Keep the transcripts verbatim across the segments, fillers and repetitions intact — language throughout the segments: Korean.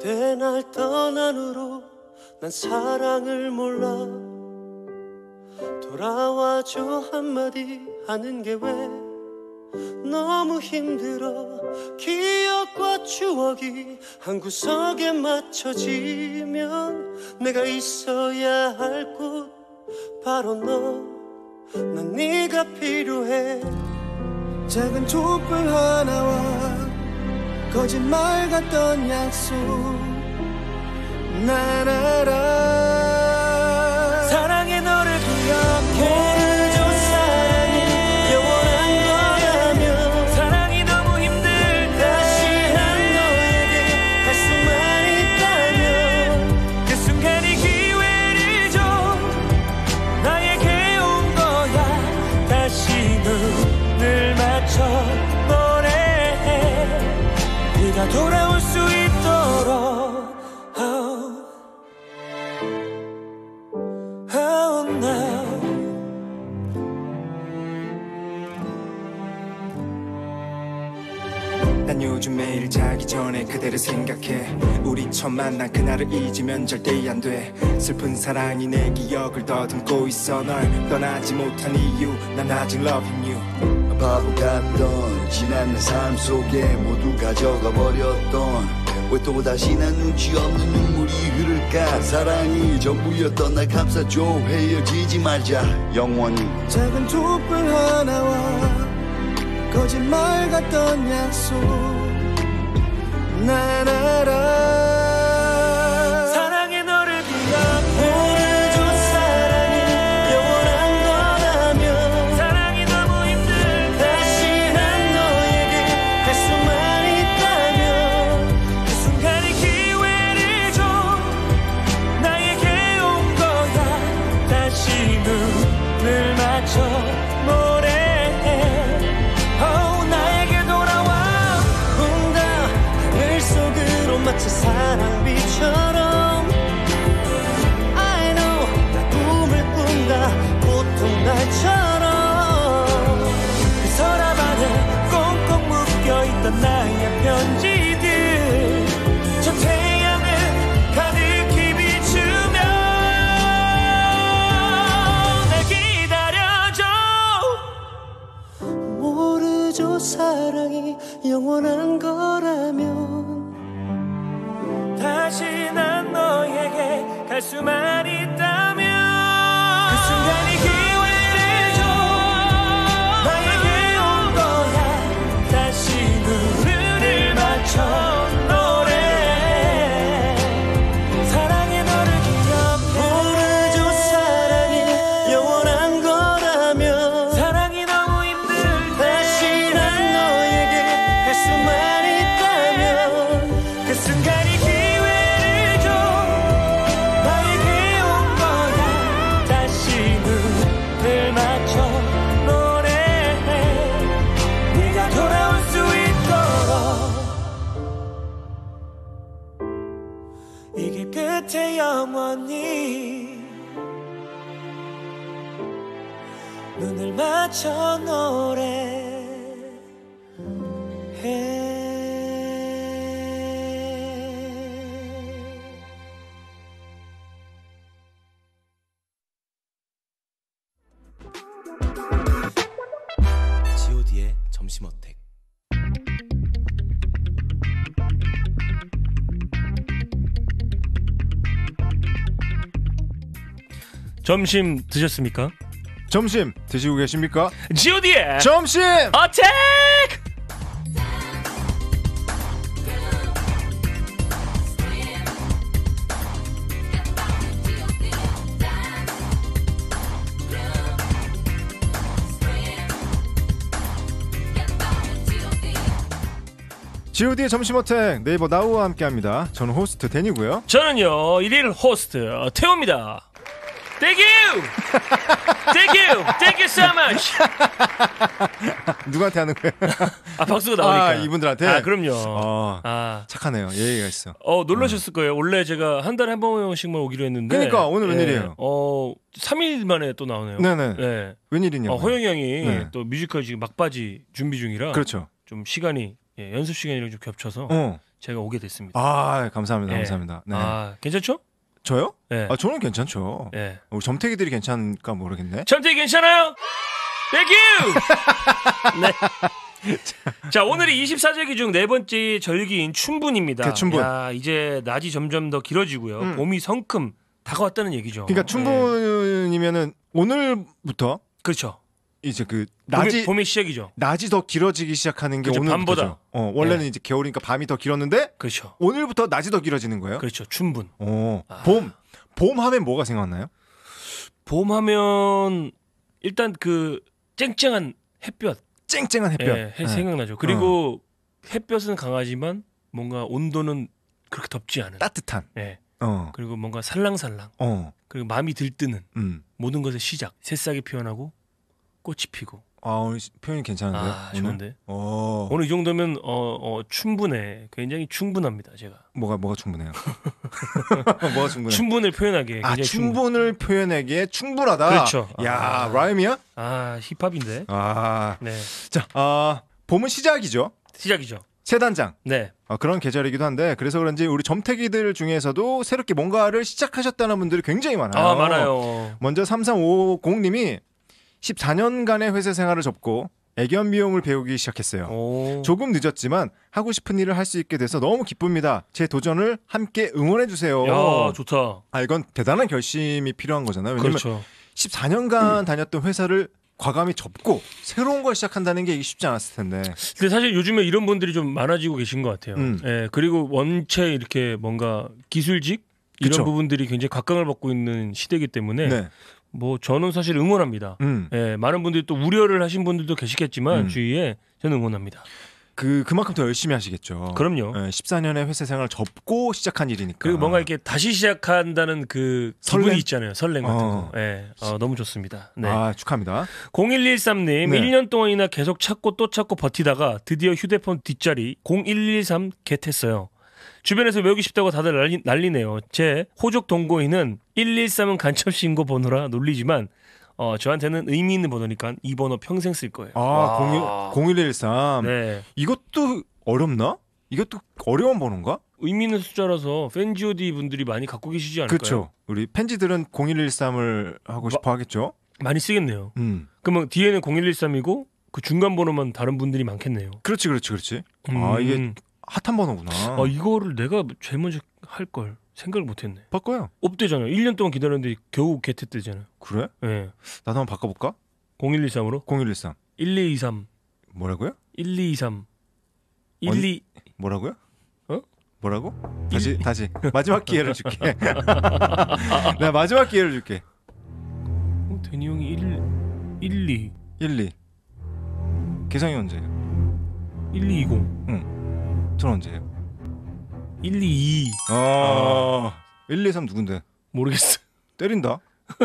그대 날 떠난 후로 난 사랑을 몰라. 돌아와줘 한마디 하는 게 왜 너무 힘들어. 기억과 추억이 한 구석에 맞춰지면 내가 있어야 할 곳 바로 너. 난 네가 필요해. 작은 촛불 하나와 거짓말 같던 약속 난 알아. 사랑해 너를 기억해. 돌아올 수 있도록 oh, oh no. 난 요즘 매일 자기 전에 그대를 생각해. 우리 처음 만난 그날을 잊으면 절대 안 돼. 슬픈 사랑이 내 기억을 더듬고 있어. 널 떠나지 못한 이유 난 아직 loving you. 바보 같던 지난 내 삶 속에 모두 가져가 버렸던 왜 또다시 난 눈치 없는 눈물이 흐를까. 사랑이 전부였던 날 감싸줘. 헤어지지 말자 영원히. 작은 촛불 하나와 거짓말 같던 약속 난 알아. 사랑해 너를 기억해. 모르죠 사랑이 영원한 거라면. 사랑이 너무 힘들다. 다시 난 너에게 할 수만 있다면 그 순간의 기회를 줘. 나에게 온 거야. 다시 눈을 맞춰 노래해. oh, 나에게 돌아와. 온다 하늘 속으로 마치 사랑비처럼. I know 나 꿈을 꾼다 보통 날처럼. 그 서랍 안에 꽁꽁 묶여있던 나의 편지들 저 태양을 가득히 비추며 날 기다려줘. 모르죠 사랑이 영원한 거라면. 다시 난 너에게 갈 수만 있다면 그 순간의 기회를 줘. 나에게 온 거야. 다시 눈을 맞춰 노래해. 사랑해 너를 기억해. 모르죠 사랑이 영원한 거라면. 사랑이 너무 힘들다. 다시 난 너에게 할 수만 있다면 그 순간이 기회를 줘. 나에게 온 거야. 다시 눈을 맞춰 노래해. 네가 돌아올 수 있도록 이 길 끝에 영원히 눈을 맞춰 노래해. 지오디의 점심어택. 점심 드셨습니까? 점심 드시고 계십니까? 지오디의 점심 어택! 지오디의 점심어택 네이버 나우와 함께합니다. 저는 호스트 데니고요. 저는요 일일 호스트 태호입니다. Thank you, thank you, thank you so much. 누구한테 하는 거예요? 아 박수가 나오니까. 아, 이분들한테. 아 그럼요. 어, 아 착하네요. 예의가 있어. 어 놀라셨을 거예요. 원래 제가 한 달에 한 번씩만 오기로 했는데. 그러니까 오늘 예, 웬일이에요? 어 삼 일 만에 또 나오네요. 네네. 네. 웬일이냐고. 어, 허영이 형이 네. 또 뮤지컬 지금 막바지 준비 중이라. 그렇죠. 좀 시간이 예, 연습 시간이랑 좀 겹쳐서 어. 제가 오게 됐습니다. 아 감사합니다. 네. 감사합니다. 네. 아 괜찮죠? 저요? 네. 아 저는 괜찮죠. 네. 우리 점태기들이 괜찮을까 모르겠네. 점태 괜찮아요? 땡큐! 네. 자, 오늘이 이십사 절기 중 네 번째 절기인 춘분입니다. 대춘분. 야, 이제 낮이 점점 더 길어지고요. 음. 봄이 성큼 다가왔다는 얘기죠. 그러니까 네. 춘분이면은 오늘부터 그렇죠. 이제 그 봄이, 낮이 봄의 시작이죠. 낮이 더 길어지기 시작하는 게 그렇죠, 오늘부터죠. 밤보다. 어, 원래는 네. 이제 겨울이니까 밤이 더 길었는데 그렇죠. 오늘부터 낮이 더 길어지는 거예요. 그렇죠. 춘분. 어, 아. 봄. 봄 하면 뭐가 생각나요? 봄 하면 일단 그 쨍쨍한 햇볕 쨍쨍한 햇볕. 예, 해- 네. 생각나죠. 그리고 햇볕은 강하지만 뭔가 온도는 그렇게 덥지 않은. 따뜻한. 예. 어. 그리고 뭔가 살랑살랑. 어. 그리고 마음이 들뜨는 음. 모든 것의 시작. 새싹이 피어나고 꽃이 피고. 아, 오늘 시- 표현이 괜찮은데요? 아, 오늘? 좋은데. 어. 오늘 이 정도면 어, 어 충분해. 굉장히 충분합니다, 제가. 뭐가 뭐가 충분해요? 뭐가 충분해? 충분을 표현하기에 아, 굉장히 충분. 충분을 표현하기에 충분하다. 그렇죠. 야, 아. 라임이야? 아, 힙합인데. 아. 네. 자, 아, 봄은 시작이죠. 시작이죠. 새 단장. 네. 어, 그런 계절이기도 한데 그래서 그런지 우리 점태기들 중에서도 새롭게 뭔가를 시작하셨다는 분들이 굉장히 많아요. 아, 많아요. 먼저 삼삼오공님이 십사 년간의 회사 생활을 접고 애견 미용을 배우기 시작했어요. 오. 조금 늦었지만 하고 싶은 일을 할 수 있게 돼서 너무 기쁩니다. 제 도전을 함께 응원해 주세요. 야, 좋다. 아, 이건 대단한 결심이 필요한 거잖아요. 왜냐면 그렇죠. 십사 년간 다녔던 회사를 과감히 접고 새로운 걸 시작한다는 게 쉽지 않았을 텐데. 근데 사실 요즘에 이런 분들이 좀 많아지고 계신 것 같아요. 음. 예, 그리고 원체 이렇게 뭔가 기술직 이런 그쵸. 부분들이 굉장히 각광을 받고 있는 시대이기 때문에 네. 뭐 저는 사실 응원합니다. 음. 예, 많은 분들이 또 우려를 하신 분들도 계시겠지만 음. 주위에 저는 응원합니다. 그 그만큼 더 열심히 하시겠죠. 그럼요. 네, 십사 년의 회사 생활을 접고 시작한 일이니까. 그리고 뭔가 이렇게 다시 시작한다는 그 설렘? 기분이 있잖아요. 설렘 같은 어. 거. 예, 어, 너무 좋습니다. 네. 아, 축하합니다. 공일일삼님 네. 일 년 동안이나 계속 찾고 또 찾고 버티다가 드디어 휴대폰 뒷자리 공일일삼 겟했어요. 주변에서 외우기 쉽다고 다들 난리, 난리네요. 제 호적 동거인은 일일삼은 간첩 신고 번호라 놀리지만 어, 저한테는 의미 있는 번호니까 이 번호 평생 쓸 거예요. 아, 와. 공일일삼. 네. 이것도 어렵나? 이것도 어려운 번호인가? 의미 있는 숫자라서 팬지오디 분들이 많이 갖고 계시지 않을까요? 그렇죠. 우리 팬지들은 공일일삼을 하고 싶어 하겠죠. 많이 쓰겠네요. 음. 그러면 뒤에는 공일일삼이고 그 중간 번호만 다른 분들이 많겠네요. 그렇지, 그렇지, 그렇지. 아, 이게 음. 핫한 번호구나. 아, 이거를 내가 제일 먼저 할 걸 생각을 못 했네. 바꿔요. 없대잖아요. 일 년 동안 기다렸는데 겨우 겟했대잖아요. 그래? 예. 나도 한번 바꿔볼까? 공일일삼으로 공일일삼. 일이이삼 뭐라고요? 일이이삼 언- 일이 뭐라고요? 어? 뭐라고? 다시 다시 마지막 기회를 줄게. 내가 마지막 기회를 줄게. 어, 데니 형이 일 일이 일, 이. 개성이 언제예요? 일이이공 전 언제예요? 일이이 어. 일, 이, 삼 누군데? 모르겠어. 때린다.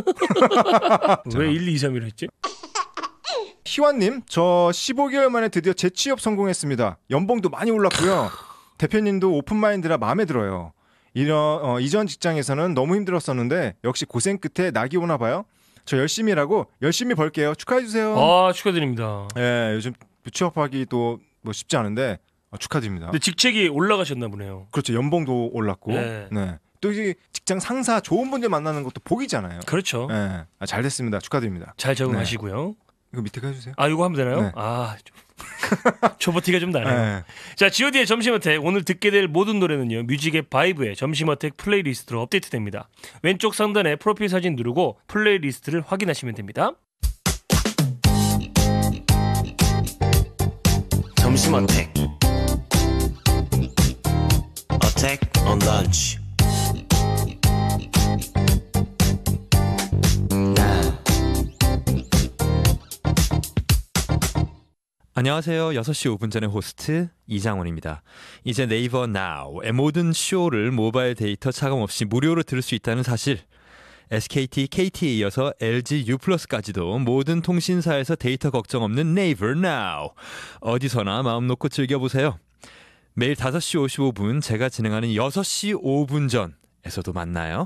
왜 일이이삼이라 했지? 희환님, 저 십오 개월 만에 드디어 재취업 성공했습니다. 연봉도 많이 올랐고요. 대표님도 오픈마인드라 마음에 들어요. 이런 어, 이전 직장에서는 너무 힘들었었는데 역시 고생 끝에 낙이 오나 봐요. 저 열심히 일하고 열심히 벌게요. 축하해 주세요. 아, 축하드립니다. 예, 요즘 취업하기도 뭐 쉽지 않은데 어, 축하드립니다. 근데 직책이 올라가셨나 보네요. 그렇죠. 연봉도 올랐고. 네. 네. 또 이제 직장 상사 좋은 분들 만나는 것도 복이잖아요. 그렇죠. 예. 아, 잘 됐습니다. 축하드립니다. 잘 적응하시고요. 이거 밑에 가주세요. 아, 이거 하면 되나요? 네. 아, 좀 초보티가 좀 나네요. 예. 자, 지오디의 점심어택 오늘 듣게 될 모든 노래는요 뮤직의 바이브의 점심어택 플레이리스트로 업데이트됩니다. 왼쪽 상단에 프로필 사진 누르고 플레이리스트를 확인하시면 됩니다. 점심어택 어택 on lunch 안녕하세요. 여섯 시 오 분 전의 호스트 이장훈입니다. 이제 네이버 Now의 모든 쇼를 모바일 데이터 차감 없이 무료로 들을 수 있다는 사실. 에스케이티, 케이티에 이어서 엘지 U+까지도 모든 통신사에서 데이터 걱정 없는 네이버 Now. 어디서나 마음 놓고 즐겨보세요. 매일 다섯 시 오십오 분 제가 진행하는 여섯 시 오 분 전에서도 만나요.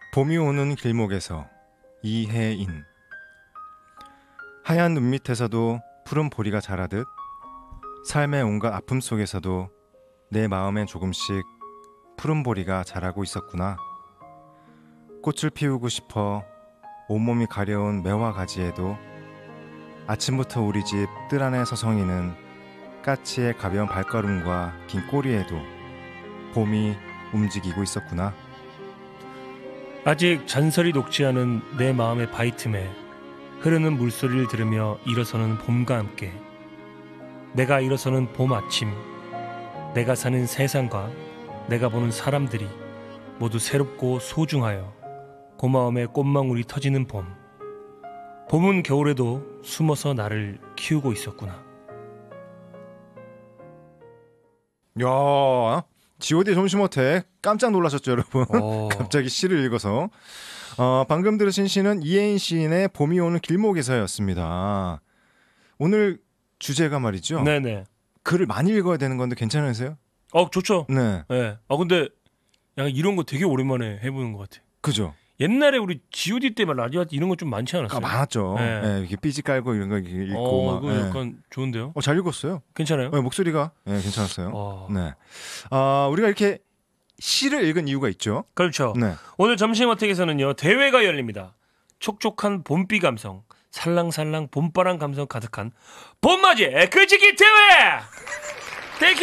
봄이 오는 길목에서 이혜인. 하얀 눈 밑에서도 푸른 보리가 자라듯 삶의 온갖 아픔 속에서도 내 마음엔 조금씩 푸른 보리가 자라고 있었구나. 꽃을 피우고 싶어 온몸이 가려운 매화 가지에도 아침부터 우리 집 뜰 안에 서성이는 까치의 가벼운 발걸음과 긴 꼬리에도 봄이 움직이고 있었구나. 아직 잔설이 녹지 않은 내 마음의 바위 틈에 흐르는 물소리를 들으며 일어서는 봄과 함께 내가 일어서는 봄 아침, 내가 사는 세상과 내가 보는 사람들이 모두 새롭고 소중하여 고마움의 꽃망울이 터지는 봄. 봄은 겨울에도 숨어서 나를 키우고 있었구나. 야, 지오디 점심어택 깜짝 놀라셨죠, 여러분? 어. 갑자기 시를 읽어서. 어, 방금 들으신 시는 이혜인 시인의 봄이 오는 길목에서였습니다. 오늘 주제가 말이죠. 네네. 글을 많이 읽어야 되는 건데 괜찮으세요? 어 좋죠. 네, 네. 아 근데 약간 이런 거 되게 오랜만에 해보는 것 같아. 그죠. 옛날에 우리 지오디 때만 라디오 할 때 이런 거 좀 많지 않았어요? 아, 많았죠. 네. 네, 이렇게 삐지 깔고 이런 거 읽고 어, 막. 이거 네. 약간 좋은데요? 어, 잘 읽었어요. 괜찮아요? 네, 목소리가 네, 괜찮았어요. 어. 네, 아, 우리가 이렇게 시를 읽은 이유가 있죠. 그렇죠. 네, 오늘 점심어택에서는요 대회가 열립니다. 촉촉한 봄비 감성, 살랑살랑 봄바람 감성 가득한 봄맞이 글짓기 대회. 땡큐,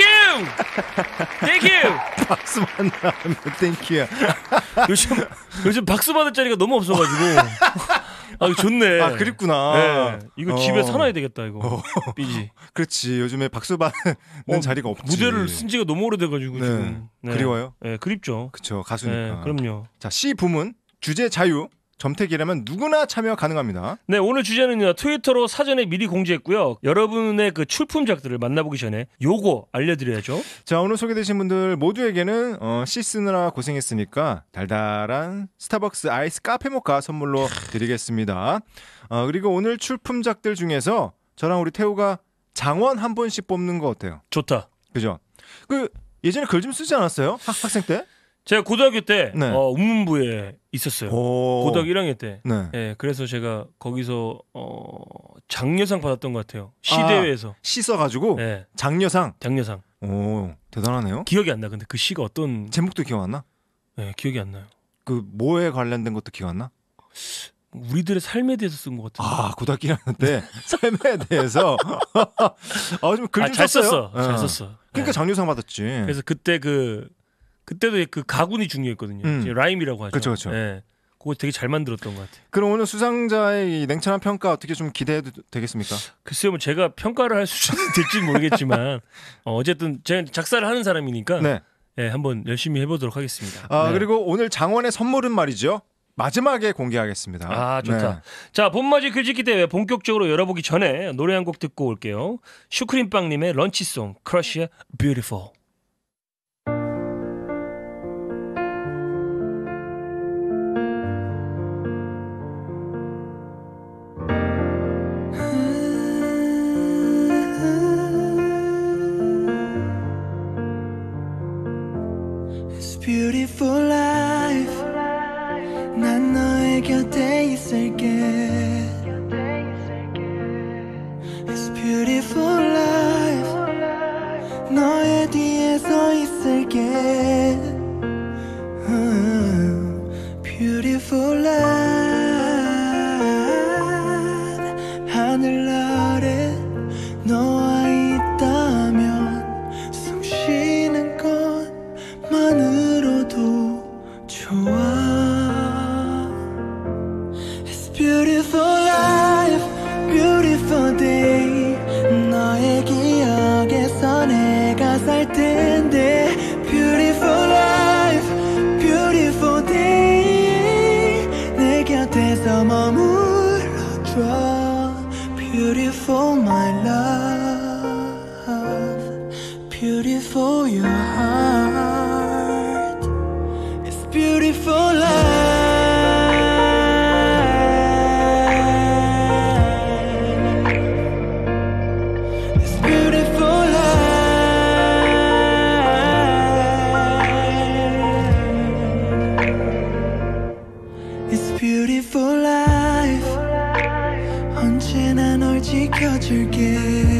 땡큐. 박수만 나오면 땡큐야. 요즘 요즘 박수 받을 자리가 너무 없어가지고. 아 좋네. 아, 그립구나. 네, 이거 어. 집에 사놔야 되겠다 이거. 삐지. 그렇지. 요즘에 박수 받는 어, 자리가 없지. 무대를 쓴 지가 너무 오래돼가지고 네. 지금. 네. 그리워요? 네, 그립죠. 그쵸, 네, 가수니까. 그럼요. 자, 시 부문 주제 자유. 점택이라면 누구나 참여 가능합니다. 네, 오늘 주제는요 트위터로 사전에 미리 공지했고요. 여러분의 그 출품작들을 만나보기 전에 요거 알려드려야죠. 자, 오늘 소개되신 분들 모두에게는 어, 시 쓰느라 고생했으니까 달달한 스타벅스 아이스 카페 모카 선물로 드리겠습니다. 어, 그리고 오늘 출품작들 중에서 저랑 우리 태우가 장원 한 번씩 뽑는 거 어때요? 좋다. 그죠? 그 예전에 글 좀 쓰지 않았어요? 학, 학생 때? 제가 고등학교 때 네. 어, 운문부에 있었어요. 오. 고등학교 일 학년 때. 네. 네, 그래서 제가 거기서 어, 장려상 받았던 것 같아요. 아. 시대회에서. 시 써가지고 네, 장려상. 장려상. 오, 대단하네요. 기억이 안 나. 근데 그 시가 어떤 제목도 기억 안 나? 네, 기억이 안 나요. 그 뭐에 관련된 것도 기억 안 나? 우리들의 삶에 대해서 쓴 것 같은데. 아, 고등학교 일 학년 때 삶에 대해서 아, 좀 글 아, 좀 잘 썼어요. 썼어. 잘 어. 썼어. 그러니까 네. 장려상 받았지. 그래서 그때 그 그때도 그 가군이 중요했거든요. 음. 이제 라임이라고 하죠. 그쵸, 그쵸. 네. 그거 되게 잘 만들었던 것 같아요. 그럼 오늘 수상자의 이 냉철한 평가 어떻게 좀 기대해도 되겠습니까? 글쎄요, 뭐 제가 평가를 할 수준은 될지 모르겠지만 어, 어쨌든 제가 작사를 하는 사람이니까 네. 네, 한번 열심히 해보도록 하겠습니다. 아, 네. 그리고 오늘 장원의 선물은 말이죠. 마지막에 공개하겠습니다. 아 좋다. 네. 자, 봄맞이 글짓기 대회 본격적으로 열어보기 전에 노래 한 곡 듣고 올게요. 슈크림빵님의 런치송 크러쉬의 Beautiful. It's beautiful life. 난 너의 곁에 있을게. It's beautiful life. 너의 뒤에 서 있을게. 음, Beautiful life. 하늘 아래 너와 있다면 숨 쉬는 것만으로도 좋아. It's beautiful life, beautiful day. 너의 기억에서 내가 살 텐데. Beautiful life, beautiful day. 내 곁에서 머물러줘. Beautiful my love, beautiful your heart. It's beautiful life. It's beautiful life. beautiful life 언제나 널 지켜줄게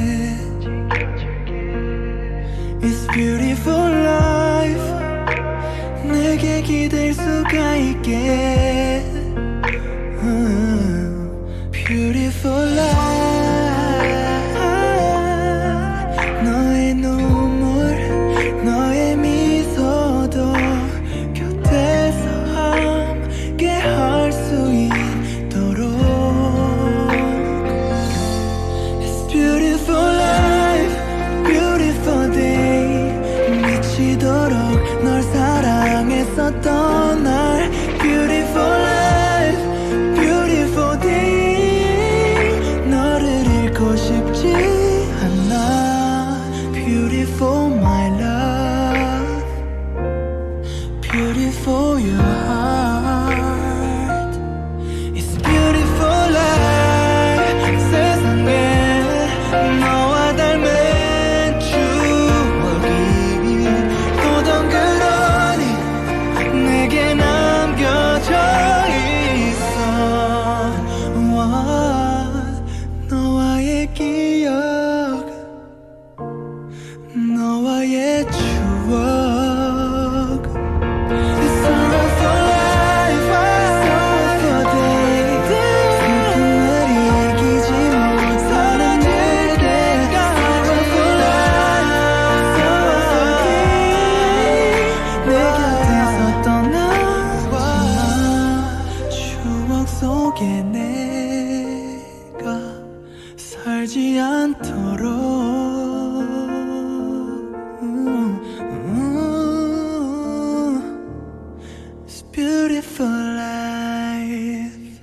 It's beautiful life 내게 기댈 수가 있게 uh, Beautiful life 너의 눈물 너의 미소도 곁에서 함께 할 수 있도록 It's beautiful life beautiful day 미치도록 널 사랑했었던 날 Beautiful life beautiful day 너를 잃고 싶지 않아 Beautiful my love Beautiful your heart It's beautiful life 세상에 너와 닮은 추억이 고동 그러니 내게 남겨져 있어 와, 너와의 기억 너와의 추억 It's all for life, it's all for day 슬픔을 이기지 못하는 내게 It's all for life, it's all for day 내 곁에서 떠나지마 추억 속에 내가 살지 않도록 음, 음. It's beautiful life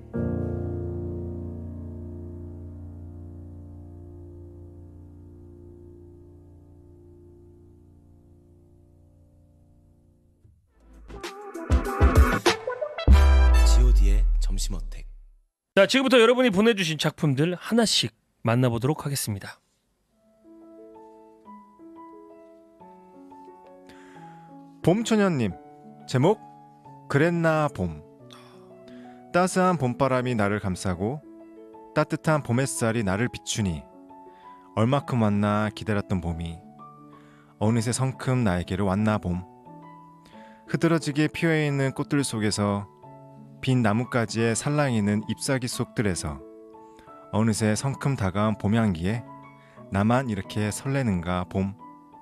지오디의 점심 어택. 자, 지금부터 여러분이 보내주신 작품들 하나씩 만나보도록 하겠습니다. 봄초년님 제목 그랬나 봄. 따스한 봄바람이 나를 감싸고 따뜻한 봄햇살이 나를 비추니 얼마큼 왔나 기다렸던 봄이 어느새 성큼 나에게로 왔나 봄. 흐드러지게 피어있는 꽃들 속에서 빈 나뭇가지에 살랑이는 잎사귀 속들에서 어느새 성큼 다가온 봄향기에 나만 이렇게 설레는가 봄.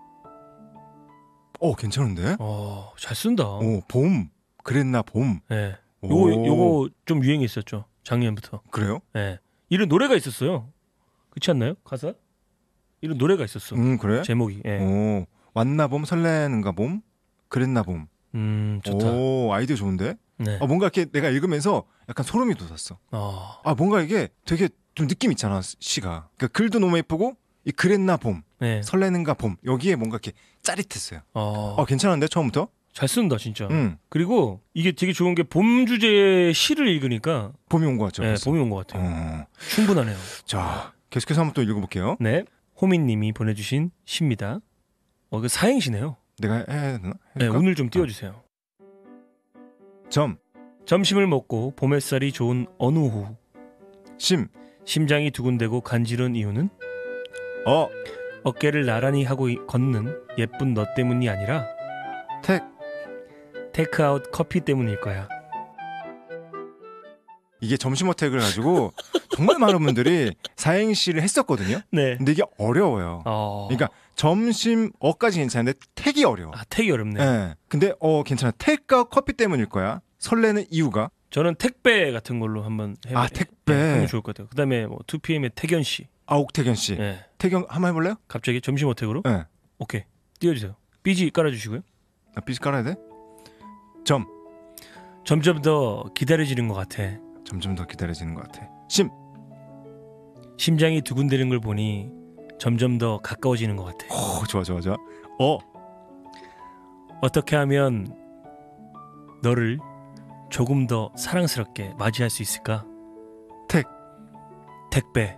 오 괜찮은데? 어, 잘 쓴다. 오 봄. 그랬나 봄. 네. 오. 요거 요거 좀 유행했었죠. 작년부터. 그래요? 네. 이런 노래가 있었어요. 그렇지 않나요? 가사? 이런 노래가 있었어. 음 그래? 제목이. 예. 오 왔나 봄 설레는가 봄. 그랬나 봄. 음, 좋다. 오 아이디어 좋은데? 네. 아, 뭔가 이렇게 내가 읽으면서 약간 소름이 돋았어. 어. 아 뭔가 이게 되게 좀 느낌 있잖아 시가. 그러니까 글도 너무 예쁘고 이 그랬나 봄. 네. 설레는가 봄. 여기에 뭔가 이렇게 짜릿했어요. 어. 어 괜찮은데 처음부터? 잘 쓴다, 진짜. 응. 그리고 이게 되게 좋은 게 봄 주제의 시를 읽으니까 봄이 온 것 같죠? 네, 벌써? 봄이 온 것 같아요. 어. 충분하네요. 자 계속해서 한번 또 읽어볼게요. 네. 호민님이 보내주신 시입니다. 어, 그 사행시네요. 내가 해야 되나? 네, 해볼까? 오늘 좀 띄워주세요. 점, 점심을 먹고 봄 햇살이 좋은 어느 오후 심, 심장이 두근대고 간지러운 이유는 어, 어깨를 나란히 하고 이- 걷는 예쁜 너 때문이 아니라 택. 테이크아웃 커피 때문일 거야. 이게 점심 어택을 가지고 정말 많은 분들이 사행시를 했었거든요. 네. 근데 이게 어려워요. 어. 그러니까 점심 어까지 괜찮은데 택이 어려워. 아, 택이 어렵네. 네. 근데 어 괜찮아. 택과 커피 때문일 거야. 설레는 이유가 저는 택배 같은 걸로 한번 해. 아, 택배. 네, 하면 좋을 것 같아요. 그다음에 뭐 투피엠의 태견 씨. 아 옥태견 씨. 네. 태견 한번 해볼래요? 갑자기 점심 어택으로? 네. 오케이. 띄워주세요. 삐지 깔아주시고요. 아, 삐지 깔아야 돼? 점. 점점 더 기다려지는 것 같아. 점점 더 기다려지는 것 같아. 심. 심장이 두근대는 걸 보니 점점 더 가까워지는 것 같아. 오 좋아 좋아 좋아. 어. 어떻게 하면 너를 조금 더 사랑스럽게 맞이할 수 있을까? 택. 택배.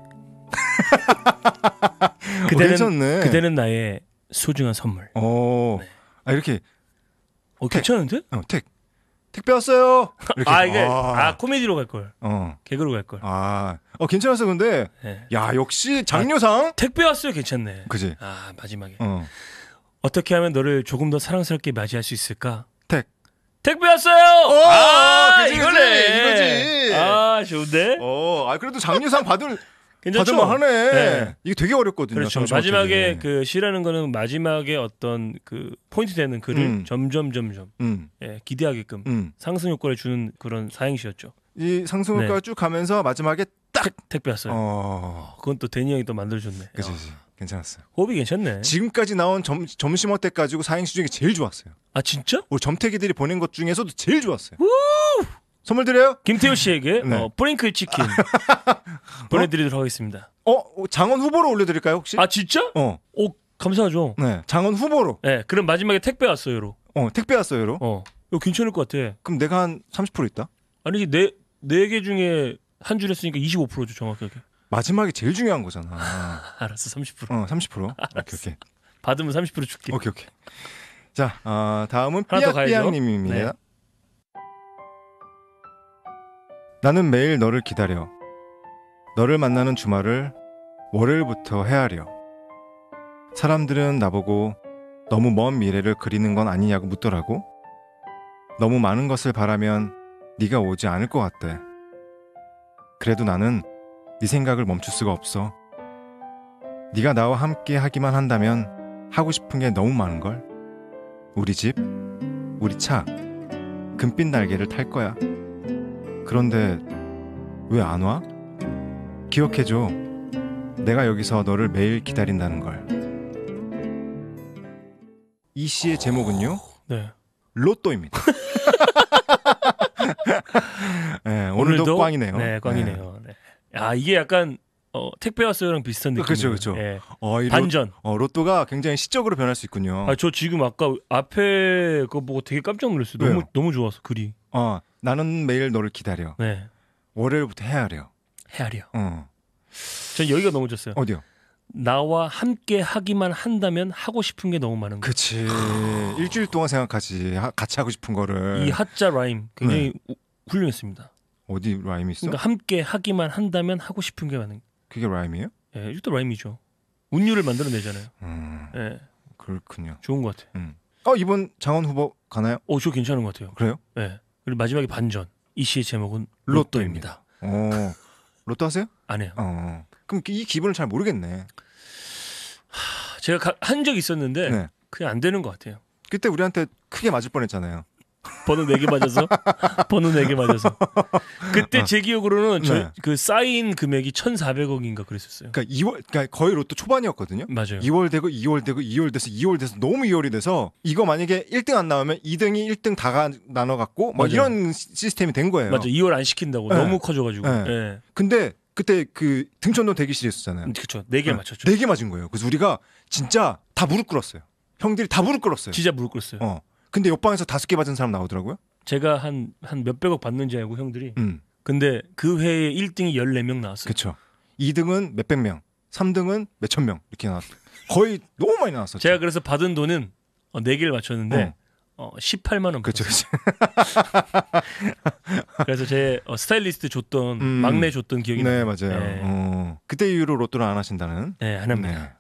어, 그대는 괜찮네. 그대는 나의 소중한 선물. 어. 네. 아 이렇게 어, 택. 괜찮은데? 어 택. 택배 왔어요. 이렇게. 아 이게 아, 아 코미디로 갈 걸. 어. 개그로 갈 걸. 아, 어 괜찮았어 근데. 네. 야 역시 장려상. 택배 왔어요 괜찮네. 그지. 아 마지막에 어. 어떻게 하면 너를 조금 더 사랑스럽게 맞이할 수 있을까? 택. 택배 왔어요. 어, 아 그치, 그치. 이거네. 이거지. 아 좋은데. 어, 아 그래도 장려상 받을 괜찮죠? 받을만 하네. 네. 이게 되게 어렵거든요. 그렇죠. 정신없게. 마지막에 그 시라는 거는 마지막에 어떤 그 포인트 되는 글을 음. 점점 점점 음, 예, 기대하게끔 음. 상승 효과를 주는 그런 사행시였죠. 이 상승효과가 네. 쭉 가면서 마지막에 딱. 택, 택배 왔어요. 어, 그건 또 데니 형이 또 만들어줬네. 그지, 야, 그지. 괜찮았어요. 호흡이 괜찮네. 지금까지 나온 점, 점심 어택 가지고 사행시 중에 제일 좋았어요. 아 진짜? 우리 점택이들이 보낸 것 중에서도 제일 좋았어요. 선물 드려요? 김태우 씨에게 네. 어, 프랭클 치킨 보내드리도록 하겠습니다. 어, 장원 후보로 올려드릴까요 혹시? 아 진짜? 어, 오 감사하죠. 네, 장원 후보로. 네, 그럼 마지막에 택배 왔어요로. 어, 택배 왔어요로. 어, 이거 괜찮을 것 같아. 그럼 내가 한 삼십 퍼센트 있다. 아니지 네네 개 중에 한 줄 했으니까 이십오 퍼센트죠 정확하게. 마지막이 제일 중요한 거잖아. 알았어 삼십 퍼센트. 어, 삼십 퍼센트. 오케이, 오케이. 받으면 삼십 퍼센트 줄게. 오케이, 오케이. 자, 어, 다음은 하나 더 가야죠. 삐약삐약님입니다. 네. 나는 매일 너를 기다려. 너를 만나는 주말을 월요일부터 헤아려. 사람들은 나보고 너무 먼 미래를 그리는 건 아니냐고 묻더라고. 너무 많은 것을 바라면 네가 오지 않을 것 같대. 그래도 나는 네 생각을 멈출 수가 없어. 네가 나와 함께 하기만 한다면 하고 싶은 게 너무 많은걸. 우리 집, 우리 차, 금빛 날개를 탈 거야. 그런데 왜 안 와? 기억해줘. 내가 여기서 너를 매일 기다린다는 걸. 이 시의 제목은요? 네. 로또입니다. 네, 오늘도 꽝이네요. 네, 꽝이네요. 네. 아 이게 약간 어, 택배 왔어요랑 비슷한 느낌. 그렇죠, 그렇죠. 네. 어, 이 로, 반전. 어, 로또가 굉장히 시적으로 변할 수 있군요. 아 저 지금 아까 앞에 그거 보고 되게 깜짝 놀랐어요. 너무 왜요? 너무 좋아서 글이. 어, 나는 매일 너를 기다려. 네. 월요일부터 헤아려. 헤아려. 어. 전 여기가 너무 좋았어요. 어디요? 나와 함께 하기만 한다면 하고 싶은 게 너무 많은 거. 그치. 일주일 동안 생각하지. 하, 같이 하고 싶은 거를. 이 하자 라임 굉장히 우- 훌륭했습니다. 어디 라임이 있어? 그러니까 함께 하기만 한다면 하고 싶은 게 많은. 그게 라임이에요? 예, 이것도 라임이죠. 운율을 만들어내잖아요. 음, 예, 그렇군요. 좋은 것 같아. 음. 어, 이번 장원 후보 가나요? 어, 저 괜찮은 것 같아요. 그래요? 예. 그리고 마지막에 반전. 이 시의 제목은 로또입니다. 로또입니다. 어. 로또 하세요? 안 해요. 어. 그럼 이 기분을 잘 모르겠네. 제가 한 적이 있었는데 네. 그게 안 되는 것 같아요. 그때 우리한테 크게 맞을 뻔했잖아요. 번호 네 개 맞아서 번호 네 개 맞아서 그때 제 기억으로는 저, 네. 그 쌓인 금액이 천사백억인가 그랬었어요. 그러니까 이월, 그러니까 거의 로또 초반이었거든요. 맞아요. 이월 되고 이월 되고 이월 돼서 이월 돼서 너무 이월이 돼서 이거 만약에 일 등 안 나오면 이 등이 일 등 다 나눠 갖고 뭐 맞아요. 이런 시- 시스템이 된 거예요. 맞아. 이월 안 시킨다고 네. 너무 커져가지고. 네. 예. 근데 그때 그 등촌동 대기실에 있었잖아요. 그렇죠. 네 개 맞췄죠. 네 개 맞은 거예요. 그래서 우리가 진짜 다 무릎 꿇었어요. 형들이 다 무릎 꿇었어요. 진짜 무릎 꿇었어요. 어. 근데 옆방에서 다섯 개 맞은 사람 나오더라고요. 제가 한 한 몇백억 받는지 알고 형들이. 음. 근데 그 해에 일 등이 열네 명 나왔어요. 그렇죠. 이 등은 몇백 명, 삼 등은 몇천 명 이렇게 나왔어요. 거의 너무 많이 나왔었죠. 제가 그래서 받은 돈은 어, 네 개를 맞췄는데 어, 십팔만 원. 그렇죠. 그래서 제 어, 스타일리스트 줬던 음. 막내 줬던 기억이 네, 나요. 맞아요. 네. 어. 그때 이후로 로또를 안 하신다는. 네, 안 합니다. 네.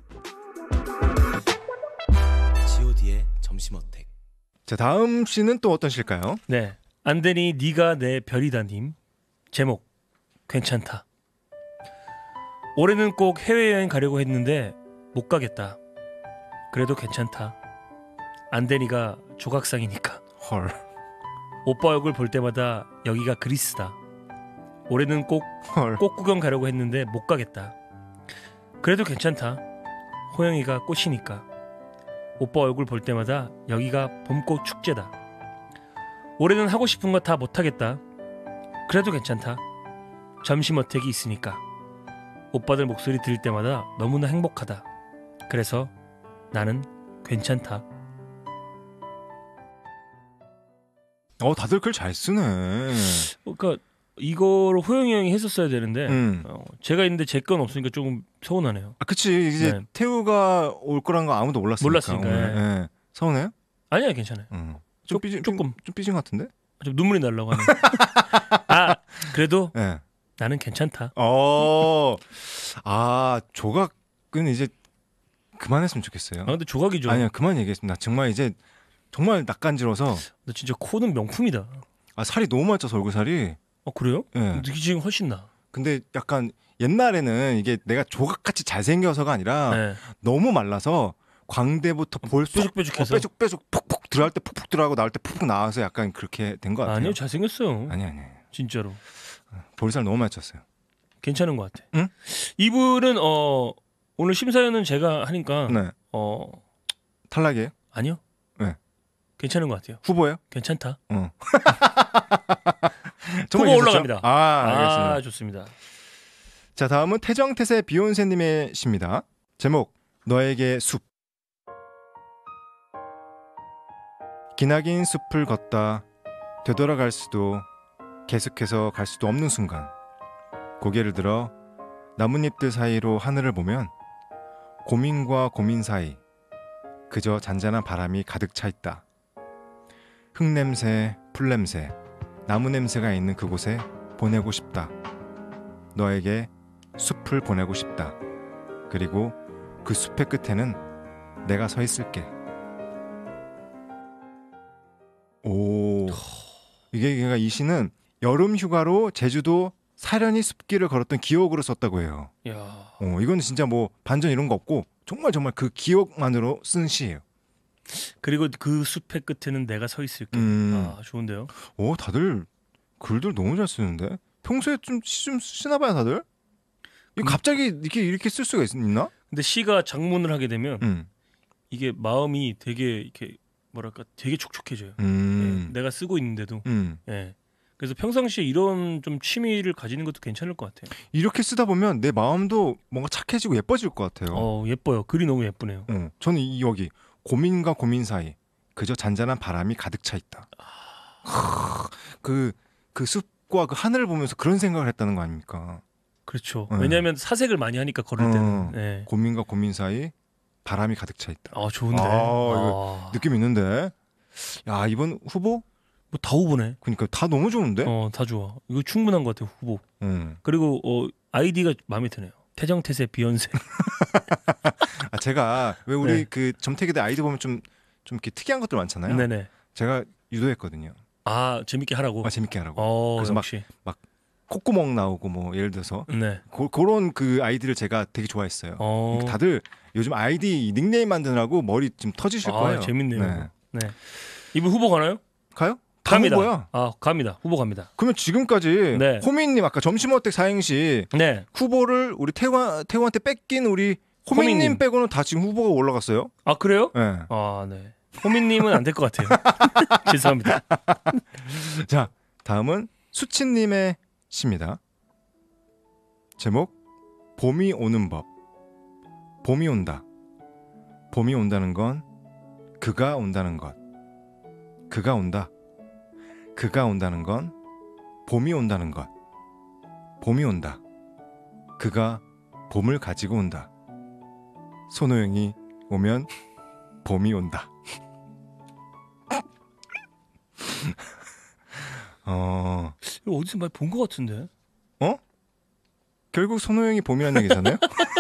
지오디의 점심어택. 자, 다음 시는 또 어떤 시일까요? 네. 안 되니 네가 내 별이다님. 제목 괜찮다. 올해는 꼭 해외여행 가려고 했는데 못 가겠다. 그래도 괜찮다. 안 되니가 조각상이니까. 헐. 오빠 얼굴 볼 때마다 여기가 그리스다. 올해는 꼭 헐. 꽃 구경 가려고 했는데 못 가겠다. 그래도 괜찮다. 호영이가 꽃이니까. 오빠 얼굴 볼 때마다 여기가 봄꽃 축제다. 올해는 하고 싶은 거 다 못하겠다. 그래도 괜찮다. 점심 어택이 있으니까. 오빠들 목소리 들을 때마다 너무나 행복하다. 그래서 나는 괜찮다. 어, 다들 글 잘 쓰네. 그러니까 이거를 호영이 형이 했었어야 되는데 음. 어, 제가 있는데 제 건 없으니까 조금 서운하네요. 아, 그치. 이제 네. 태우가 올 거란 거 아무도 몰랐으니까. 몰랐으니까, 오늘. 예. 예. 서운해요? 아니야 괜찮아요. 음. 조- 좀 삐진, 조금. 좀, 좀 삐진 것 같은데? 좀 눈물이 나려고 하네. 아 그래도 네. 나는 괜찮다. 어, 아 조각은 이제 그만했으면 좋겠어요. 아 근데 조각이죠. 아니요, 그만 얘기했습니다. 정말 이제 정말 낯간지러서. 근데 진짜 코는 명품이다. 아 살이 너무 많이 쪄서 얼굴 살이. 어 그래요? 예. 근데 지금 훨씬 나. 근데 약간 옛날에는 이게 내가 조각같이 잘생겨서가 아니라 네. 너무 말라서 광대부터 볼 쏙, 뾰족뾰족해서? 어, 뾰족뾰족 푹푹 들어갈 때 푹푹 들어가고 나올 때 푹푹 나와서 약간 그렇게 된 것 같아요. 아니요 잘생겼어요. 아니 아니. 진짜로 볼살 너무 많이 쪘어요. 괜찮은 것 같아. 응? 이분은 어 오늘 심사위원은 제가 하니까 네. 어 탈락이에요? 아니요. 네. 괜찮은 것 같아요. 후보예요? 괜찮다. 어. 후보 있었죠? 올라갑니다. 아, 알겠습니다. 아 좋습니다. 자, 다음은 태정태세 비욘세님의 시입니다. 제목 너에게 숲. 기나긴 숲을 걷다 되돌아갈 수도 계속해서 갈 수도 없는 순간 고개를 들어 나뭇잎들 사이로 하늘을 보면 고민과 고민 사이 그저 잔잔한 바람이 가득 차 있다. 흙냄새, 풀냄새, 나무 냄새가 있는 그곳에 보내고 싶다. 너에게 숲을 보내고 싶다. 그리고 그 숲의 끝에는 내가 서 있을게. 오, 이게 그러니까 이 시는 여름 휴가로 제주도 사려니 숲길을 걸었던 기억으로 썼다고 해요. 야 어, 이건 진짜 뭐 반전 이런 거 없고 정말 정말 그 기억만으로 쓴 시예요. 그리고 그 숲의 끝에는 내가 서 있을게. 음. 아 좋은데요. 오, 다들 글들 너무 잘 쓰는데 평소에 좀 시 좀 쓰나 봐요, 다들. 이거 갑자기 이렇게 이렇게 쓸 수가 있, 있나? 근데 시가 장문을 하게 되면 음, 이게 마음이 되게 이렇게 뭐랄까 되게 촉촉해져요. 음, 예, 내가 쓰고 있는데도. 음. 예. 그래서 평상시에 이런 좀 취미를 가지는 것도 괜찮을 것 같아요. 이렇게 쓰다 보면 내 마음도 뭔가 착해지고 예뻐질 것 같아요. 어 예뻐요. 글이 너무 예쁘네요. 어, 저는 이 여기 고민과 고민 사이 그저 잔잔한 바람이 가득 차 있다. 그그 그 숲과 그 하늘을 보면서 그런 생각을 했다는 거 아닙니까? 그렇죠. 네. 왜냐하면 사색을 많이 하니까 걸을 때는. 어. 예. 고민과 고민 사이 바람이 가득 차 있다. 아 좋은데. 아, 이거 아, 느낌 있는데. 야, 이번 후보? 뭐다 후보네. 그러니까 다 너무 좋은데? 어 다 좋아. 이거 충분한 것 같아요 후보. 음. 그리고 어 아이디가 마음에 드네요. 태정태세 비욘세. 아, 제가 왜 우리 네. 그 점태기대 아이디 보면 좀 좀 이렇게 특이한 것들 많잖아요. 네네. 제가 유도했거든요. 아 재밌게 하라고. 아, 재밌게 하라고. 어 그래서 막- 역시. 콧구멍 나오고 뭐 예를 들어서 네. 고, 그런 그 아이디를 제가 되게 좋아했어요. 어. 그러니까 다들 요즘 아이디 닉네임 만드느라고 머리 좀 터지실 아 거예요. 재밌네요. 네. 네. 이분 후보 가나요? 가요? 다 갑니다. 후보야. 아 갑니다. 후보 갑니다. 그러면 지금까지 네. 호민님 아까 점심어택 사행시 네. 후보를 우리 태관 태관한테 뺏긴 우리 호민님, 호민님. 빼고는 다 지금 후보가 올라갔어요. 아 그래요? 네. 아 네. 호민님은 안 될 것 같아요. 죄송합니다. 자, 다음은 수치님의 시입니다. 제목 봄이 오는 법. 봄이 온다. 봄이 온다는 건 그가 온다는 것. 그가 온다. 그가 온다는 건 봄이 온다는 것. 봄이 온다. 그가 봄을 가지고 온다. 손호영이 오면 봄이 온다. 어, 이거 어디서 많이 본 것 같은데. 결국 손호영이 봄이라는 얘기잖아요.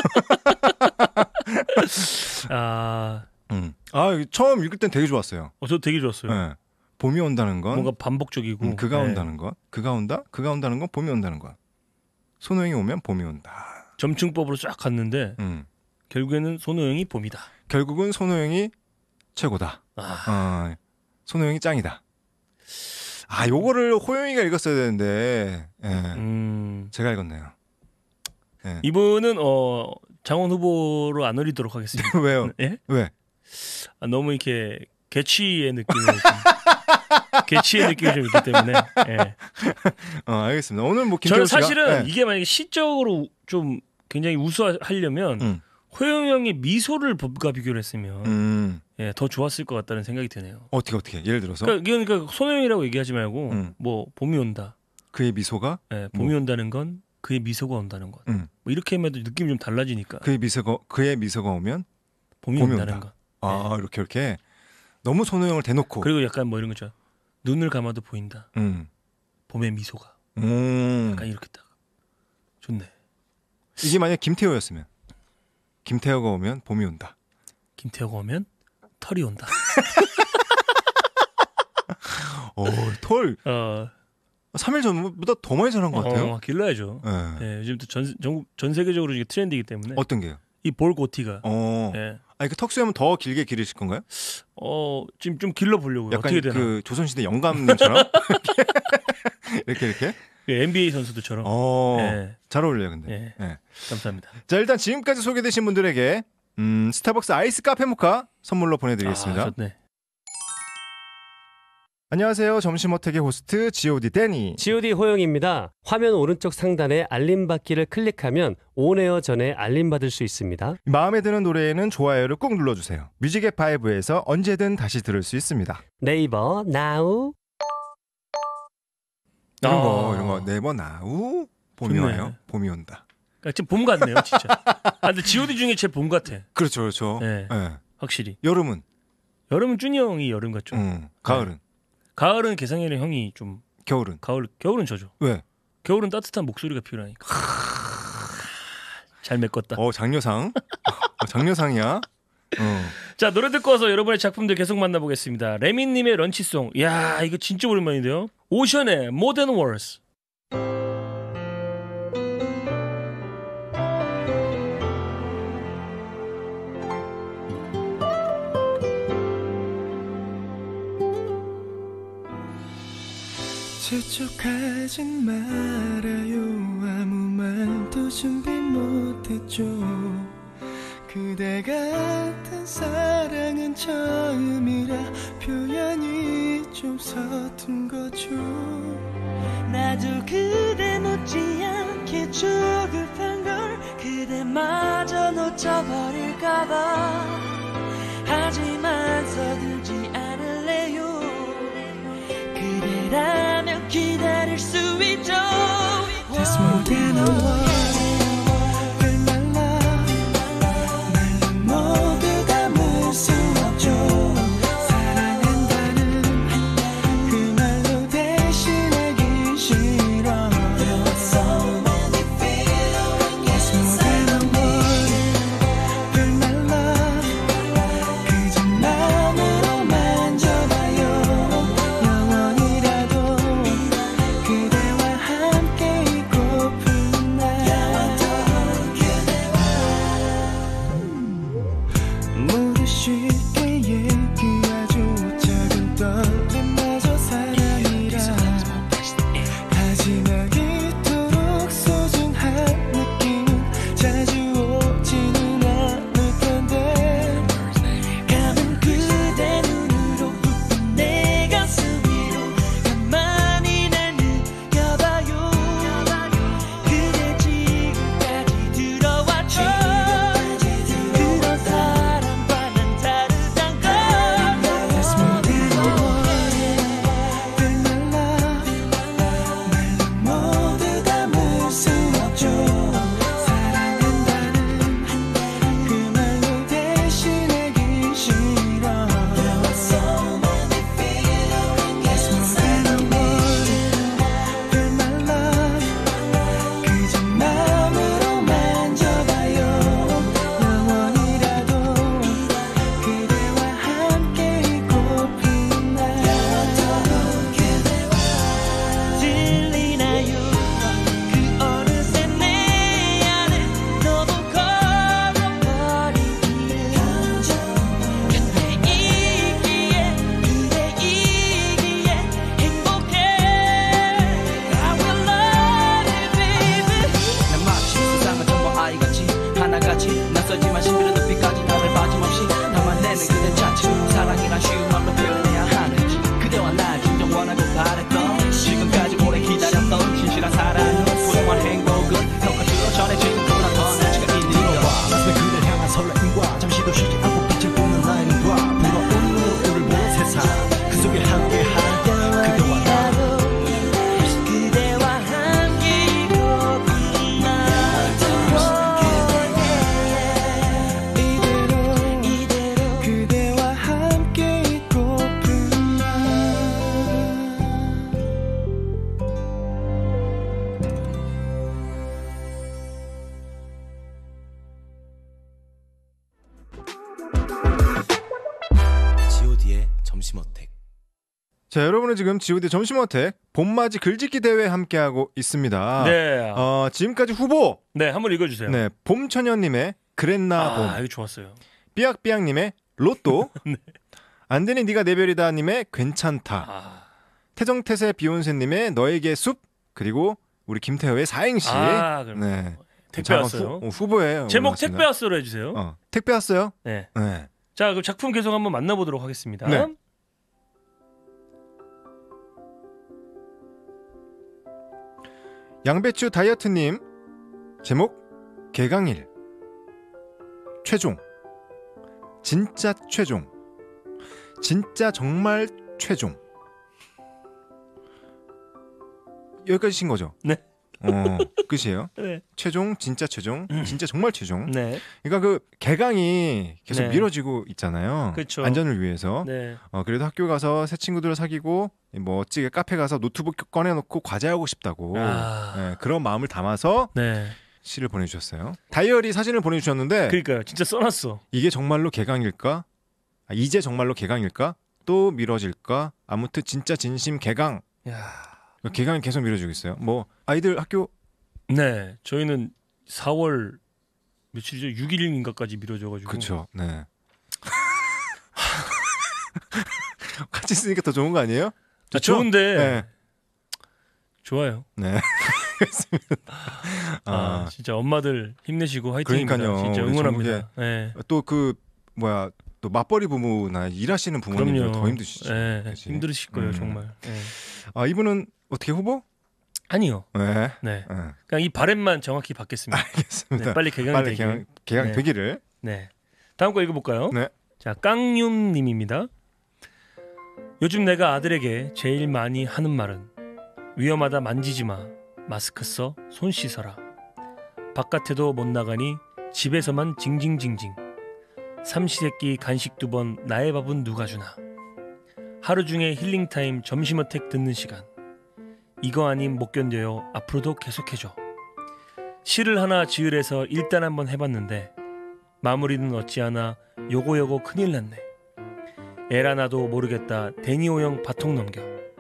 아, 음. 아, 이거 처음 읽을 땐 되게 좋았어요. 어, 저 되게 좋았어요. 네. 봄이 온다는 건 뭔가 반복적이고. 음, 그가 네. 온다는 것, 그가 온다, 그가 온다는 건 봄이 온다는 것. 손호영이 오면 봄이 온다. 점층법으로 쫙 갔는데 음. 결국에는 손호영이 봄이다. 결국은 손호영이 최고다. 아, 어, 손호영이 짱이다. 아, 요거를 호영이가 읽었어야 되는데, 예. 음, 제가 읽었네요. 예. 이분은 어 장원 후보로 안 올리도록 하겠습니다. 왜요? 예? 왜? 아, 너무 이렇게 개취의 느낌이 좀, 개취의 느낌이 좀 있기 때문에. 예. 어, 알겠습니다. 오늘 뭐 저는 김태우 씨가 사실은 예. 이게 만약에 시적으로 좀 굉장히 우수하려면 음. 호영 형의 미소를 봄과 비교를 했으면 음, 예, 더 좋았을 것 같다는 생각이 드네요. 어떻게 어떻게 예를 들어서 그러니까 이건 그러니까 손호영이라고 얘기하지 말고 음. 뭐 봄이 온다. 그의 미소가 예, 봄이 뭐. 온다는 건 그의 미소가 온다는 것. 음. 뭐 이렇게 하면 느낌이 좀 달라지니까. 그의 미소가 그의 미소가 오면 봄이, 봄이 온다는 온다. 것. 아, 이렇게 이렇게 너무 손호영을 대놓고 그리고 약간 뭐 이런 거죠. 눈을 감아도 보인다. 음. 봄의 미소가. 음. 약간 이렇게 딱. 좋네. 이게 만약 김태호였으면 김태호가 오면 봄이 온다. 김태호가 오면 털이 온다. 어, 털 어, 삼 일 전보다 더 많이 자란 것 같아요. 어, 길러야죠. 네. 예, 요즘 또 전, 전, 전 세계적으로 이게 트렌드이기 때문에 어떤 게요? 이 볼 고티가 어. 예. 아니 그 턱수염은 더 길게 기르실 건가요? 어, 지금 좀 길러 보려고요. 약간 어떻게 되나? 그 조선시대 영감님처럼 이렇게 이렇게. 그 엔비에이 선수들처럼. 어. 예. 잘 어울려요, 근데. 예. 예. 감사합니다. 자, 일단 지금까지 소개되신 분들에게 음, 스타벅스 아이스 카페 모카 선물로 보내드리겠습니다. 아, 좋네. 안녕하세요. 점심어택의 호스트 지오디 데니. 지오디 호영입니다. 화면 오른쪽 상단에 알림 받기를 클릭하면 온에어 전에 알림 받을 수 있습니다. 마음에 드는 노래에는 좋아요를 꾹 눌러주세요. 뮤직의 파이브에서 언제든 다시 들을 수 있습니다. 네이버 나우. 이런 아. 거 이런 거 네버 나우 봄이 좋네. 와요. 봄이 온다. 그러니까 지금 봄 같네요, 진짜. 아, 근데 지오디 중에 제일 봄 같아. 그렇죠, 그렇죠. 네. 예. 확실히. 여름은, 여름은 준이 형이 여름 같죠. 음, 가을은, 가을은 개상현의 형이 좀 겨울은. 가을 겨울은 저죠. 왜? 겨울은 따뜻한 목소리가 필요하니까. 잘 메꿨다. 어 장려상, 어, 장려상이야. 어. 자, 노래 듣고 와서 여러분의 작품들 계속 만나보겠습니다. 레민님의 런치송. 이야, 이거 진짜 오랜만인데요. 오션의 Modern Wars. 재촉하진 말아요. 아무 말도 준비 못했죠. 그대 같은 사랑은 처음이라 표현이 좀 서툰 거죠. 나도 그대 못지않게 조급한 걸 그대마저 놓쳐버릴까봐. 하지만 서두지 않을래요. 그대라면 기다릴 수 있죠. That's more than a word. 점심어택. 자, 여러분은 지금 지오디 점심어택 봄맞이 글짓기 대회 함께하고 있습니다. 네. 어, 지금까지 후보. 네, 한번 읽어주세요. 네, 봄천연님의 그랬나 봄. 아, 이거 좋았어요. 삐약삐약님의 로또. 네. 안되니 네가 내 별이다님의 괜찮다. 아, 태정태세 비욘세님의 너에게 숲. 그리고 우리 김태호의 사행시. 아 그럼 네. 택배 자, 왔어요. 후, 후보에 제목 올라왔습니다. 택배 왔어로 해주세요. 어, 택배 왔어요? 네. 네. 자, 그럼 작품 계속 한번 만나보도록 하겠습니다. 네. 양배추 다이어트님 제목 개강일. 최종. 진짜 최종. 진짜 정말 최종. 여기까지신 거죠? 네. 어, 끝이에요. 네. 최종, 진짜 최종, 진짜 정말 최종. 네. 그러니까 그 개강이 계속 네. 미뤄지고 있잖아요. 그쵸. 안전을 위해서. 네. 어, 그래도 학교 가서 새 친구들을 사귀고 뭐 멋지게 카페 가서 노트북 꺼내놓고 과제하고 싶다고 아. 네, 그런 마음을 담아서 네. 시를 보내주셨어요. 다이어리 사진을 보내주셨는데 그러니까요. 진짜 써놨어. 이게 정말로 개강일까? 아, 이제 정말로 개강일까? 또 미뤄질까? 아무튼 진짜 진심 개강. 야. 개강이 계속 미뤄지고 있어요. 뭐 아이들 학교 네. 저희는 사월 며칠이죠? 육 일인가까지 미뤄져가지고. 그렇죠. 네. 같이 있으니까 더 좋은 거 아니에요? 아, 좋은데 네. 좋아요. 네. 그렇습니다. 아, 아, 진짜 엄마들 힘내시고 화이팅입니다. 그러니까요. 진짜 우리 응원합니다. 네. 또 그 뭐야 또 맞벌이 부모나 일하시는 부모님들 그럼요. 더 힘드시죠. 네. 그치? 힘드실 거예요, 음. 정말. 네. 아 이분은 어떻게 후보? 아니요. 네. 네. 네. 그냥 이 바램만 정확히 받겠습니다. 알겠습니다. 네, 빨리 개강이 빨리 되길. 개강, 개강 네. 되기를. 네. 다음 거 읽어볼까요? 네. 자, 깡윤님입니다. 요즘 내가 아들에게 제일 많이 하는 말은 위험하다 만지지 마. 마스크 써. 손 씻어라. 바깥에도 못 나가니 집에서만 징징징징. 삼시세끼 간식 두 번 나의 밥은 누가 주나. 하루 중에 힐링타임 점심어택 듣는 시간. 이거 아님 못 견뎌요. 앞으로도 계속해줘. 시를 하나 지으래서 일단 한번 해봤는데 마무리는 어찌하나 요거 요거 큰일 났네. 에라 나도 모르겠다. 데니오형 바통 넘겨.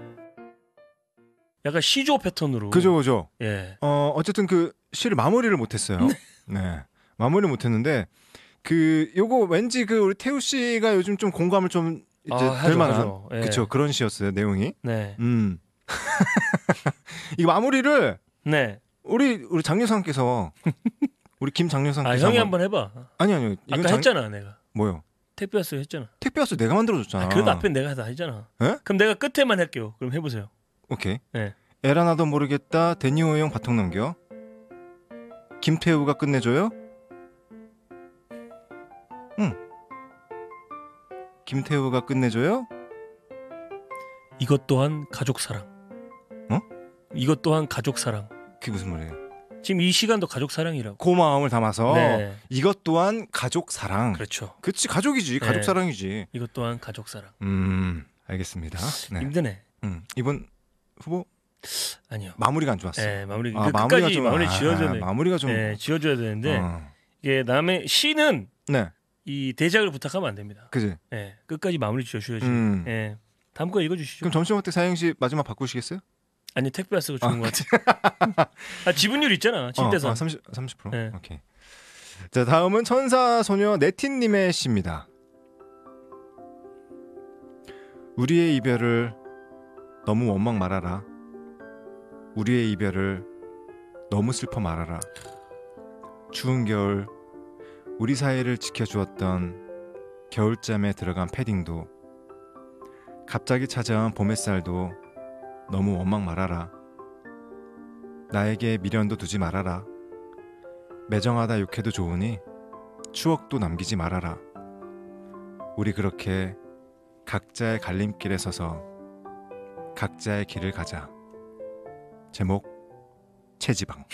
약간 시조 패턴으로. 그죠 그죠. 예. 어 어쨌든 그 시를 마무리를 못했어요. 네. 마무리를 못했는데 그 요거 왠지 그 우리 태우 씨가 요즘 좀 공감을 좀 이제 아, 될 하죠, 만한 하죠. 예. 그렇죠 그런 시였어요 내용이. 네. 음. 이 마무리를 네. 우리 우리 장려상께서 우리 김 아, 장려상께서 형이 한번 해봐. 아니 아니요 이건 아까 장- 했잖아, 내가. 뭐요? 택배 왔어 했잖아. 택배 왔어 내가 만들어줬잖아. 아, 그래도 앞에 내가 다 했잖아. 예? 그럼 내가 끝에만 할게요. 그럼 해보세요. 오케이. 네. 에라 나도 모르겠다 데니오 형 바통 넘겨. 김태우가 끝내줘요. 응. 김태우가 끝내줘요. 이것 또한 가족 사랑. 어? 이것 또한 가족 사랑. 그게 무슨 말이에요? 지금 이 시간도 가족 사랑이라고. 고마움을 담아서 네. 이것 또한 가족 사랑. 그렇죠. 그치 가족이지 가족 네. 사랑이지. 이것 또한 가족 사랑. 음 알겠습니다. 네. 힘드네. 음 이번 후보 아니요. 마무리가 안 좋았어요. 네, 마무리. 아, 그 마무리가 끝까지 좀- 마무리 아, 지어줘야 돼. 마무리가 좀. 네, 지어줘야 되는데 어. 이게 남의 시는 네. 이 대작을 부탁하면 안 됩니다. 그지. 네, 끝까지 마무리 지어줘야지. 음. 네. 다음 거 읽어주시죠. 그럼 점심어택 사행시 마지막 바꾸시겠어요? 아니 택배 왔어 좋은 거 같아. 아 지분율 있잖아. 칠 대 삼. 어, 어, 삼십 삼십 퍼센트. 네. 오케이. 자 다음은 천사 소녀 네틴님의 시입니다. 우리의 이별을 너무 원망 말아라. 우리의 이별을 너무 슬퍼 말아라. 추운 겨울 우리 사이를 지켜주었던 겨울잠에 들어간 패딩도 갑자기 찾아온 봄 햇살도 너무 원망 말아라. 나에게 미련도 두지 말아라. 매정하다 욕해도 좋으니 추억도 남기지 말아라. 우리 그렇게 각자의 갈림길에 서서 각자의 길을 가자. 제목 체지방.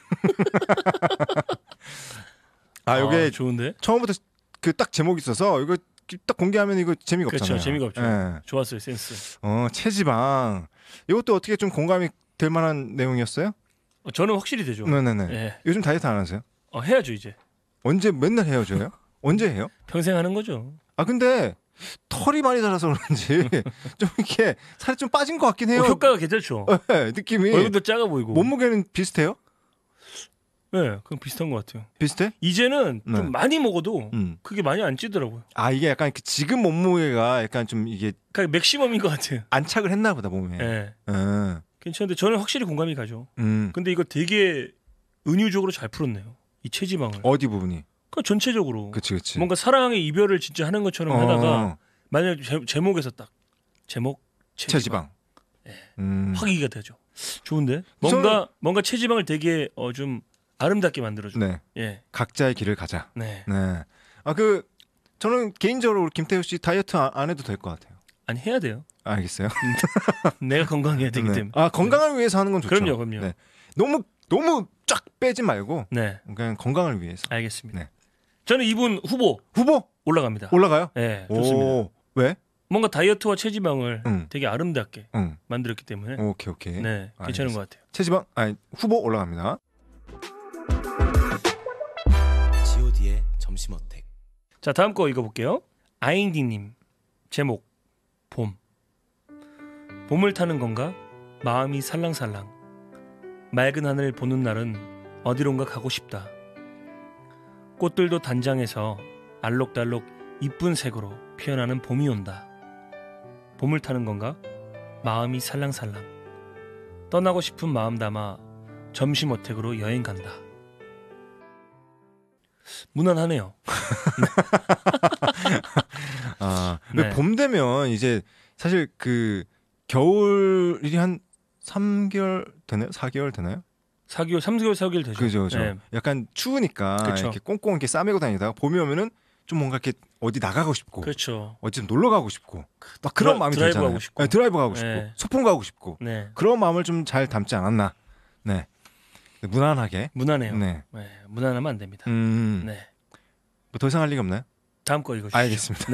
아 요게 좋은데? 처음부터 그 딱 제목이 있어서 이거 딱 공개하면 이거 재미가 그렇죠. 없잖아요. 재미가 없죠. 예. 좋았어요 센스. 어 체지방 이것도 어떻게 좀 공감이 될 만한 내용이었어요? 어, 저는 확실히 되죠. 네네네. 예. 요즘 다이어트 안 하세요? 어, 해야죠 이제. 언제 맨날 헤어져요? 언제 해요? 평생 하는 거죠. 아 근데 털이 많이 자라서 그런지 좀 이렇게 살이 좀 빠진 것 같긴 해요. 어, 효과가 괜찮죠. 네, 느낌이. 얼굴도 작아 보이고. 몸무게는 비슷해요? 네, 그건 비슷한 것 같아요. 비슷해? 이제는 네. 좀 많이 먹어도 음. 그게 많이 안 찌더라고요. 아 이게 약간 그 지금 몸무게가 약간 좀 이게 그러니까 맥시멈인 것 같아요. 안착을 했나 보다 몸에. 네. 음. 괜찮은데 저는 확실히 공감이 가죠. 음. 근데 이거 되게 은유적으로 잘 풀었네요. 이 체지방을. 어디 부분이? 그 전체적으로. 그치 그치. 뭔가 사랑의 이별을 진짜 하는 것처럼 어. 하다가 만약 제, 제목에서 딱 제목 체지방, 체지방. 네. 음. 확 이해가 되죠. 좋은데 뭔가 뭔가 체지방을 되게 어, 좀 아름답게 만들어줘. 네. 예. 각자의 길을 가자. 네. 네. 아 그 저는 개인적으로 김태우 씨 다이어트 안, 안 해도 될 것 같아요. 아니 해야 돼요. 알겠어요. 내가 건강해야 되기 네. 때문에. 아 건강을 위해서 하는 건 좋죠. 그럼요, 그럼요. 네. 너무 너무 쫙 빼지 말고 네. 그냥 건강을 위해서. 알겠습니다. 네. 저는 이분 후보 후보 올라갑니다. 올라가요? 네, 좋습니다. 오, 왜? 뭔가 다이어트와 체지방을 응. 되게 아름답게 응. 만들었기 때문에 오케이 오케이. 네, 괜찮은 알겠어. 것 같아요. 체지방 아니 후보 올라갑니다. 지오디의 점심 어택. 자, 다음 거 읽어볼게요. 아인디님 제목 봄. 봄을 타는 건가? 마음이 살랑살랑. 맑은 하늘 보는 날은 어디론가 가고 싶다. 꽃들도 단장해서 알록달록 이쁜 색으로 피어나는 봄이 온다. 봄을 타는 건가? 마음이 살랑살랑. 떠나고 싶은 마음 담아 점심 어택으로 여행 간다. 무난하네요. 아, 네. 봄 되면 이제 사실 그 겨울이 한 삼 개월 되나요? 사 개월 되나요? 사 개월, 삼 개월, 사 개월 되죠. 그죠, 그죠. 네. 약간 추우니까 그쵸. 이렇게 꽁꽁 이렇게 싸매고 다니다가 봄이 오면은 좀 뭔가 이렇게 어디 나가고 싶고, 그렇죠. 어디 좀 놀러 가고 싶고, 막 그런 드라- 마음이 드라이브 들잖아요. 가고 싶고. 네, 드라이브 가고 싶고, 네. 소풍 가고 싶고, 네. 그런 마음을 좀 잘 담지 않았나. 네, 무난하게. 무난해요. 네. 네. 무난하면 안 됩니다. 음, 네. 뭐 더 이상 할 리가 없나요? 다음 거 읽어주시죠. 알겠습니다. 네.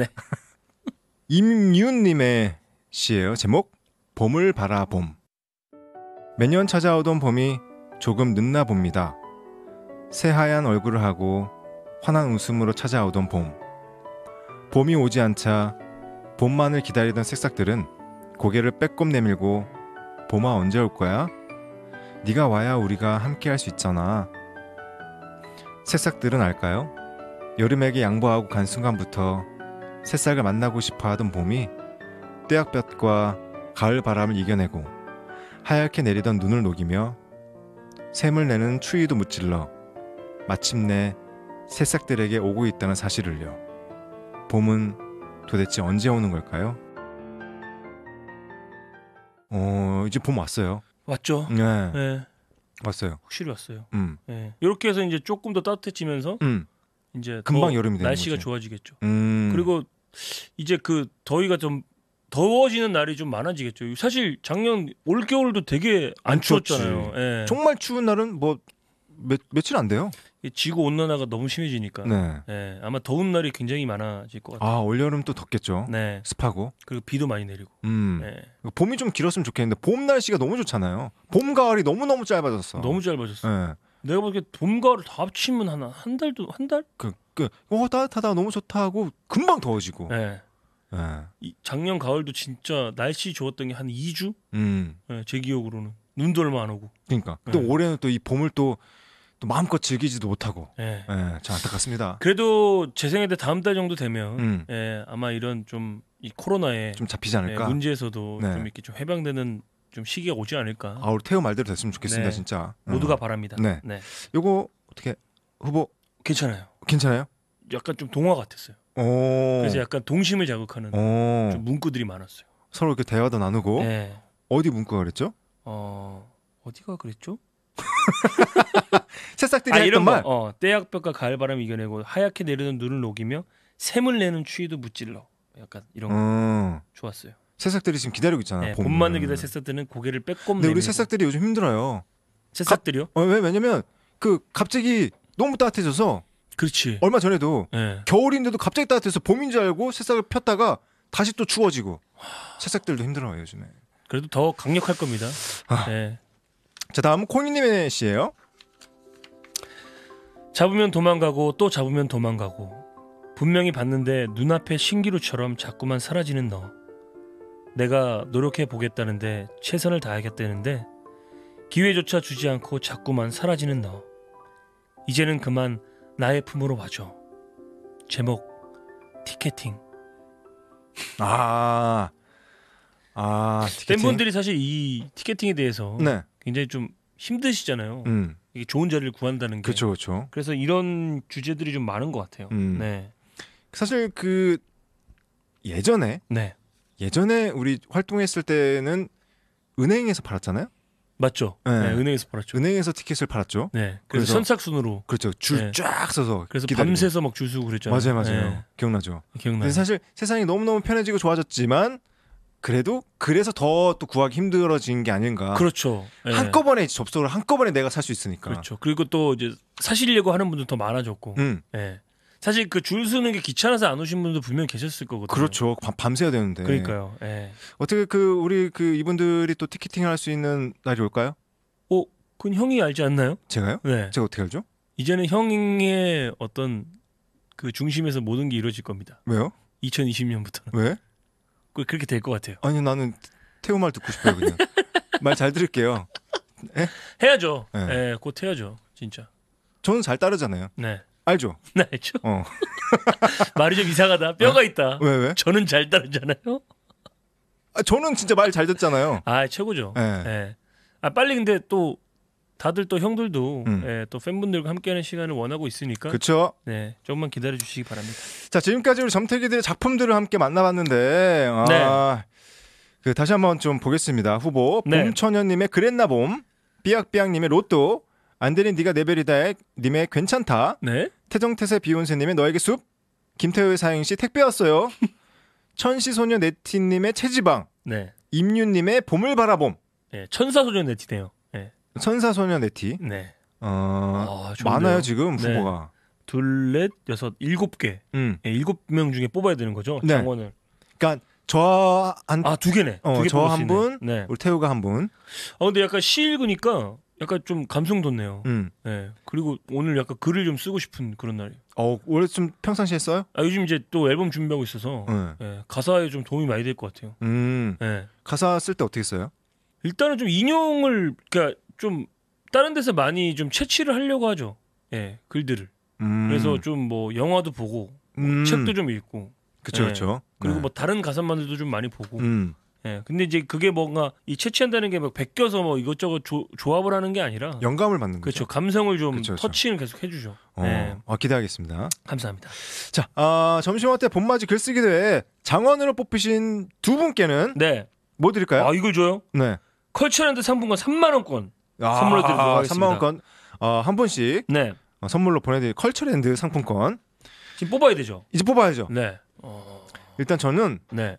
임윤님의 시예요. 제목 봄을 바라 봄. 매년 찾아오던 봄이 조금 늦나 봅니다. 새하얀 얼굴을 하고 환한 웃음으로 찾아오던 봄. 봄이 오지 않자 봄만을 기다리던 새싹들은 고개를 빼꼼 내밀고 봄아 언제 올 거야? 네가 와야 우리가 함께 할 수 있잖아. 새싹들은 알까요? 여름에게 양보하고 간 순간부터 새싹을 만나고 싶어 하던 봄이 떼약볕과 가을 바람을 이겨내고 하얗게 내리던 눈을 녹이며 샘을 내는 추위도 무찔러 마침내 새싹들에게 오고 있다는 사실을요. 봄은 도대체 언제 오는 걸까요? 어, 이제 봄 왔어요. 왔죠. 네, 네. 왔어요. 확실히 왔어요. 음, 네. 이렇게 해서 이제 조금 더 따뜻해지면서 음, 이제 금방 더 여름이 되는 날씨가 거지. 좋아지겠죠. 음. 그리고 이제 그 더위가 좀 더워지는 날이 좀 많아지겠죠. 사실 작년 올 겨울도 되게 안 안 추웠지. 추웠잖아요. 예. 정말 추운 날은 뭐 며, 며칠 안 돼요. 이 지구 온난화가 너무 심해지니까. 네. 예. 아마 더운 날이 굉장히 많아질 것 같아요. 아, 올여름 또 덥겠죠. 네. 습하고. 그리고 비도 많이 내리고. 음. 예. 봄이 좀 길었으면 좋겠는데 봄 날씨가 너무 좋잖아요. 봄 가을이 너무 너무 짧아졌어. 너무 짧아졌어. 예. 내가 보기에 봄 가을 다 합치면 하나 한 달도 한 달? 그, 그, 어 따뜻하다 너무 좋다 하고 금방 더워지고. 예. 예. 이 작년 가을도 진짜 날씨 좋았던 게 한 이 주? 음. 예, 제 기억으로는 눈도 얼마 안 오고. 그러니까 또 네. 올해는 또 이 봄을 또, 또 마음껏 즐기지도 못하고. 예. 예. 참 안타깝습니다. 그래도 제 생각에 다음 달 정도 되면 음. 예, 아마 이런 좀 이 코로나의 좀 잡히지 예, 않을까. 문제에서도 네. 좀 이렇게 좀 해방되는 좀 시기가 오지 않을까. 아, 우리 태호 말대로 됐으면 좋겠습니다, 네. 진짜. 모두가 어. 바랍니다. 네. 네. 요거 어떻게 후보 괜찮아요. 괜찮아요? 약간 좀 동화 같았어요. 오. 그래서 약간 동심을 자극하는 오. 좀 문구들이 많았어요. 서로 이렇게 대화도 나누고. 네. 어디 문구가 그랬죠? 어 어디가 그랬죠? 새싹들이 아 했던 이런 말. 거. 어, 때약볕과 가을바람 이겨내고 하얗게 내리는 눈을 녹이며 샘을 내는 추위도 무찔러. 약간 이런 거 음. 좋았어요. 새싹들이 지금 기다리고 있잖아. 네, 봄을. 봄만을 기다려 새싹들은 고개를 빼꼼 근데 우리 내밀고. 새싹들이 요즘 힘들어요. 새싹들이요? 어, 왜 왜냐면 그 갑자기 너무 따뜻해져서 그렇지. 얼마 전에도 네. 겨울인데도 갑자기 따뜻해서 봄인 줄 알고 새싹을 폈다가 다시 또 추워지고 새싹들도 힘들어요 요즘에. 그래도 더 강력할 겁니다. 아. 네. 자 다음은 코니님의 시예요. 잡으면 도망가고 또 잡으면 도망가고 분명히 봤는데 눈앞에 신기루처럼 자꾸만 사라지는 너. 내가 노력해 보겠다는데 최선을 다하겠다는데 기회조차 주지 않고 자꾸만 사라지는 너. 이제는 그만 나의 품으로 와줘. 제목 티켓팅. 아, 아 티켓팅. 팬분들이 사실 이 티켓팅에 대해서 네. 굉장히 좀 힘드시잖아요. 음. 이게 좋은 자리를 구한다는 게. 그렇죠, 그렇죠. 그래서 이런 주제들이 좀 많은 것 같아요. 음. 네. 사실 그 예전에 네. 예전에 우리 활동했을 때는 은행에서 팔았잖아요. 맞죠. 네. 네, 은행에서 팔았죠. 은행에서 티켓을 팔았죠. 네. 그래서, 그래서 선착순으로. 그렇죠. 줄 쫙 네. 서서 그래서 기다리고. 밤새서 막 줄 서고 그랬잖아요. 맞아요, 맞아요. 네. 기억나죠. 기억나요. 근데 사실 세상이 너무 너무 편해지고 좋아졌지만 그래도 그래서 더 또 구하기 힘들어진 게 아닌가. 그렇죠. 네. 한꺼번에 접속을 한꺼번에 내가 살 수 있으니까. 그렇죠. 그리고 또 이제 사시려고 하는 분들 더 많아졌고. 음. 네. 사실 그 줄 서는 게 귀찮아서 안 오신 분도 분명 계셨을 거거든요. 그렇죠. 밤, 밤새야 되는데. 그러니까요. 네. 어떻게 그 우리 그 이분들이 또 티켓팅을 할 수 있는 날이 올까요? 어, 그건 형이 알지 않나요? 제가요? 네. 제가 어떻게 알죠? 이제는 형의 어떤 그 중심에서 모든 게 이루어질 겁니다. 왜요? 이천이십 년부터는. 왜? 그렇게 될 것 같아요. 아니 나는 태우 말 듣고 싶어요 그냥. 말 잘 들을게요. 에? 해야죠. 네. 네, 곧 해야죠. 진짜. 저는 잘 따르잖아요. 네. 알죠? 네, 알죠. 어. 말이 좀 이상하다. 뼈가 있다. 왜 왜? 저는 잘 따르잖아요. 아, 저는 진짜 말 잘 듣잖아요. 아, 최고죠. 네. 네. 아, 빨리 근데 또 다들 또 형들도 음. 예, 또 팬분들과 함께하는 시간을 원하고 있으니까 그렇죠. 네, 조금만 기다려 주시기 바랍니다. 자 지금까지 우리 점태기들의 작품들을 함께 만나봤는데 아, 네. 그 다시 한번 좀 보겠습니다. 후보 네. 봄처녀님의 그랬나 봄, 삐약삐약님의 로또, 안되린 네가 내베리다의 님의 괜찮다, 네. 태정태세 비욘세님의 너에게 숲, 김태호의 사행시 택배 왔어요. 천시소녀 네티님의 체지방, 네. 임윤님의 봄을 바라봄, 네, 천사소년 네티네요. 네. 천사소녀 네티. 네. 어, 아, 좋은데요? 많아요 지금 네. 후보가. 둘, 넷, 여섯, 일곱 개. 음. 예, 일곱 명 중에 뽑아야 되는 거죠. 네. 장원을. 그러니까 저한 아, 두 개네. 어, 두 개 저 뽑을 수 한 있네. 분, 네. 우리 태우가 한 분. 아, 근데 약간 시 읽으니까 약간 좀 감성 돋네요. 음. 네. 그리고 오늘 약간 글을 좀 쓰고 싶은 그런 날이에요. 어, 원래 좀 평상시에 써요? 아, 요즘 이제 또 앨범 준비하고 있어서 네. 예, 가사에 좀 도움이 많이 될 것 같아요. 음. 예. 가사 쓸 때 어떻게 써요? 일단은 좀 인용을 그러니까 좀 다른 데서 많이 좀 채취를 하려고 하죠. 예, 글들을. 음. 그래서 좀 뭐 영화도 보고 뭐 음. 책도 좀 읽고. 그렇죠, 예. 그렇죠. 그리고 네. 뭐 다른 가사만들도 좀 많이 보고. 음. 예. 근데 이제 그게 뭔가 이 채취한다는 게 막 베껴서 뭐 이것저것 조, 조합을 하는 게 아니라 영감을 받는 그렇죠. 거죠. 감성을 좀 그쵸, 그쵸. 터치는 계속 해주죠. 어, 예. 어, 기대하겠습니다. 감사합니다. 자, 아, 점심화 때 봄맞이 글쓰기 대회 장원으로 뽑히신 두 분께는 네. 뭐 드릴까요? 아 이걸 줘요? 네. 컬처랜드 상품권 삼만 원권 아, 선물로 드리도록 하겠습니다. 삼만 원권 어, 한 분씩 네. 어, 선물로 보내드릴 컬처랜드 상품권 지금 뽑아야 되죠. 이제 뽑아야죠. 네. 어... 일단 저는 네.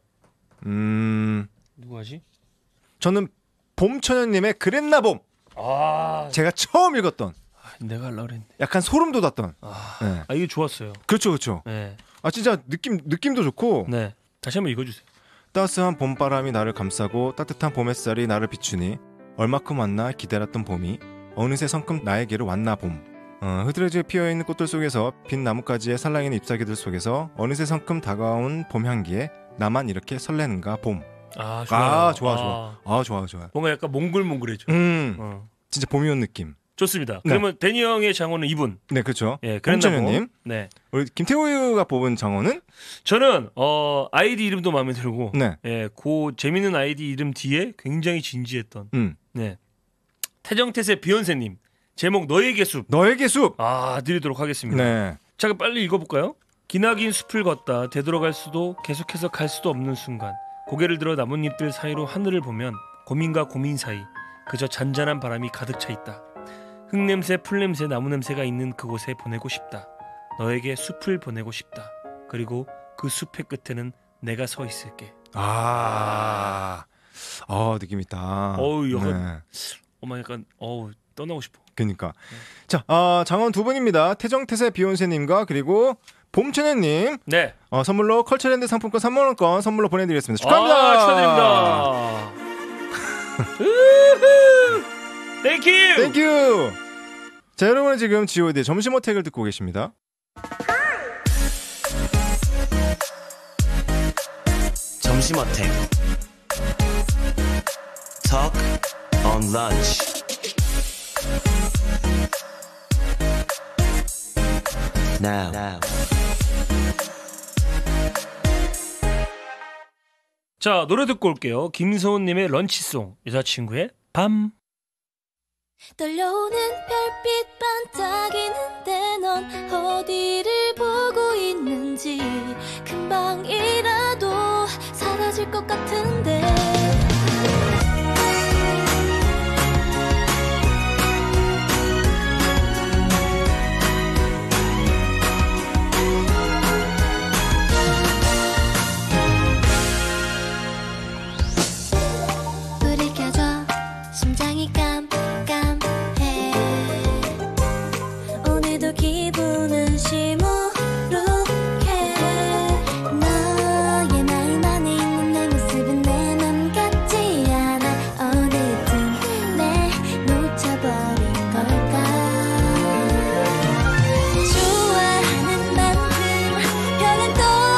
음, 누구 하지? 저는 봄처녀님의 그랬나 봄. 아, 제가 처음 읽었던 내가 하려고 그랬는데. 약간 소름 돋았던. 아, 네. 아 이게 좋았어요. 그렇죠, 그렇죠. 네. 아 진짜 느낌 느낌도 좋고 네. 다시 한번 읽어주세요. 따스한 봄바람이 나를 감싸고 따뜻한 봄 햇살이 나를 비추니 얼마큼 왔나 기다렸던 봄이 어느새 성큼 나에게로 왔나 봄. 어, 흐드러지게 피어있는 꽃들 속에서 빈 나뭇가지의 살랑이는 잎사귀들 속에서 어느새 성큼 다가온 봄 향기에 나만 이렇게 설레는가 봄. 아, 좋아요. 아 좋아 아, 좋아. 아 좋아 좋아. 뭔가 약간 몽글몽글해져. 음 어. 진짜 봄이 온 느낌. 좋습니다. 네. 그러면 데니 형의 장원은 이분. 네 그렇죠. 예, 그랬나 봄처녀님. 봄. 네. 우리 김태호가 뽑은 장어는 저는 어 아이디 이름도 마음에 들고, 네. 예, 그 재밌는 아이디 이름 뒤에 굉장히 진지했던, 음 네, 태정태세 비욘세님 제목 너에게 숲. 너에게 숲. 아 드리도록 하겠습니다. 네. 자, 그럼 빨리 읽어볼까요? 기나긴 숲을 걷다 되돌아갈 수도 계속해서 갈 수도 없는 순간 고개를 들어 나뭇잎들 사이로 하늘을 보면 고민과 고민 사이 그저 잔잔한 바람이 가득 차 있다. 흙냄새, 풀냄새, 나무냄새가 있는 그곳에 보내고 싶다. 너에게 숲을 보내고 싶다. 그리고 그 숲의 끝에는 내가 서 있을게. 아, 어 느낌 있다. 어우, 약간 네. 어머 약간 어우 떠나고 싶어. 그러니까. 네. 자, 어, 장원 두 분입니다. 태정태세 비욘세님과 그리고 봄천혜님. 네. 어, 선물로 컬처랜드 상품권 삼만 원권 선물로 보내드리겠습니다. 축하합니다. 아, 축하드립니다. 우후! 땡큐. 땡큐. 자, 여러분은 지금 지오디의 점심 어택을 듣고 계십니다. 점심어택 Talk on lunch Now, Now. 자, 노래 듣고 올게요. 김소은님의 런치송, 여자친구의 밤. 떨려오는 별빛 반짝이는데 넌 어디를 보고 있는지 금방이라도 사라질 것 같은데 불을 켜줘 심장이 깜깜해 오늘도 기분은 시무룩해 너의 마음 안에 있는 내 모습은 내 맘 같지 않아 어느든 내 놓쳐버린 걸까 좋아하는 만큼 별은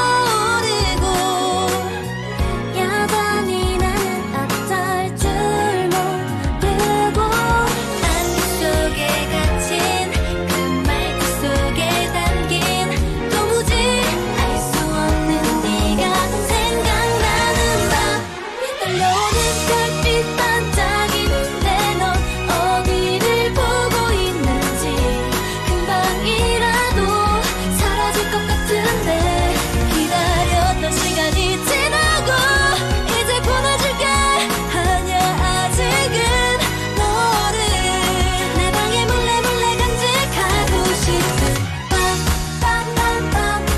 떠오르고 여전히 나는 어쩔 줄 모르고 안개 속에 갇힌 그 말투 속에 담긴 도무지 알 수 없는 네가 생각나는 밤 떨려오는 별빛 반짝이는데 넌 어디를 보고 있는지 금방이라도 사라질 것 같은데 기다렸던 시간이 지나고 이제 보내줄게 아냐 아직은 너를 내 방에 몰래 몰래 간직하고 싶은 밤밤밤밤밤밤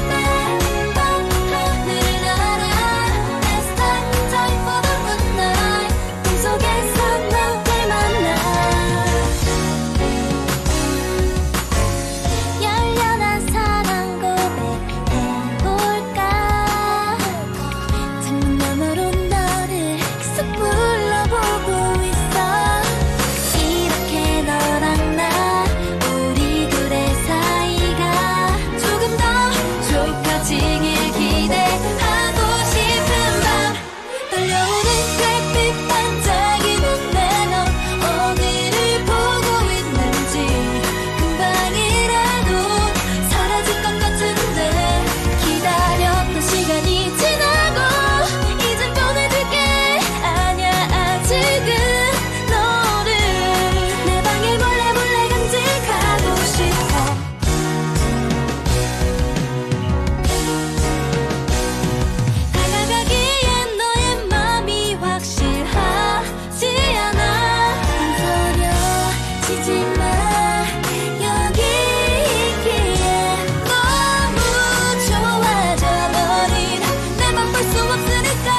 하늘을 날아 It's time time for the good night 꿈속에서 너를 만나 열렬한 사랑 고백해볼까 창문 너머로 너를 계속 불러보고 있어 이렇게 너랑 나 우리 둘의 사이가 조금 더 좁아지길 기대하고 싶은 밤 떨려오는 별빛 반짝이는데 넌 어디를 보고 있는지 금방이라도 사라질 것 같은데 기다렸던 시간이 지나고 이젠 보내줄게 아냐 아직은 너를 내 방에 몰래 몰래 간직하고 싶어 다가가기엔 너의 맘이 확실하지 않아 망설여지지 마 여기 있기에 너무 좋아져버린 내 맘 볼 수 없으니까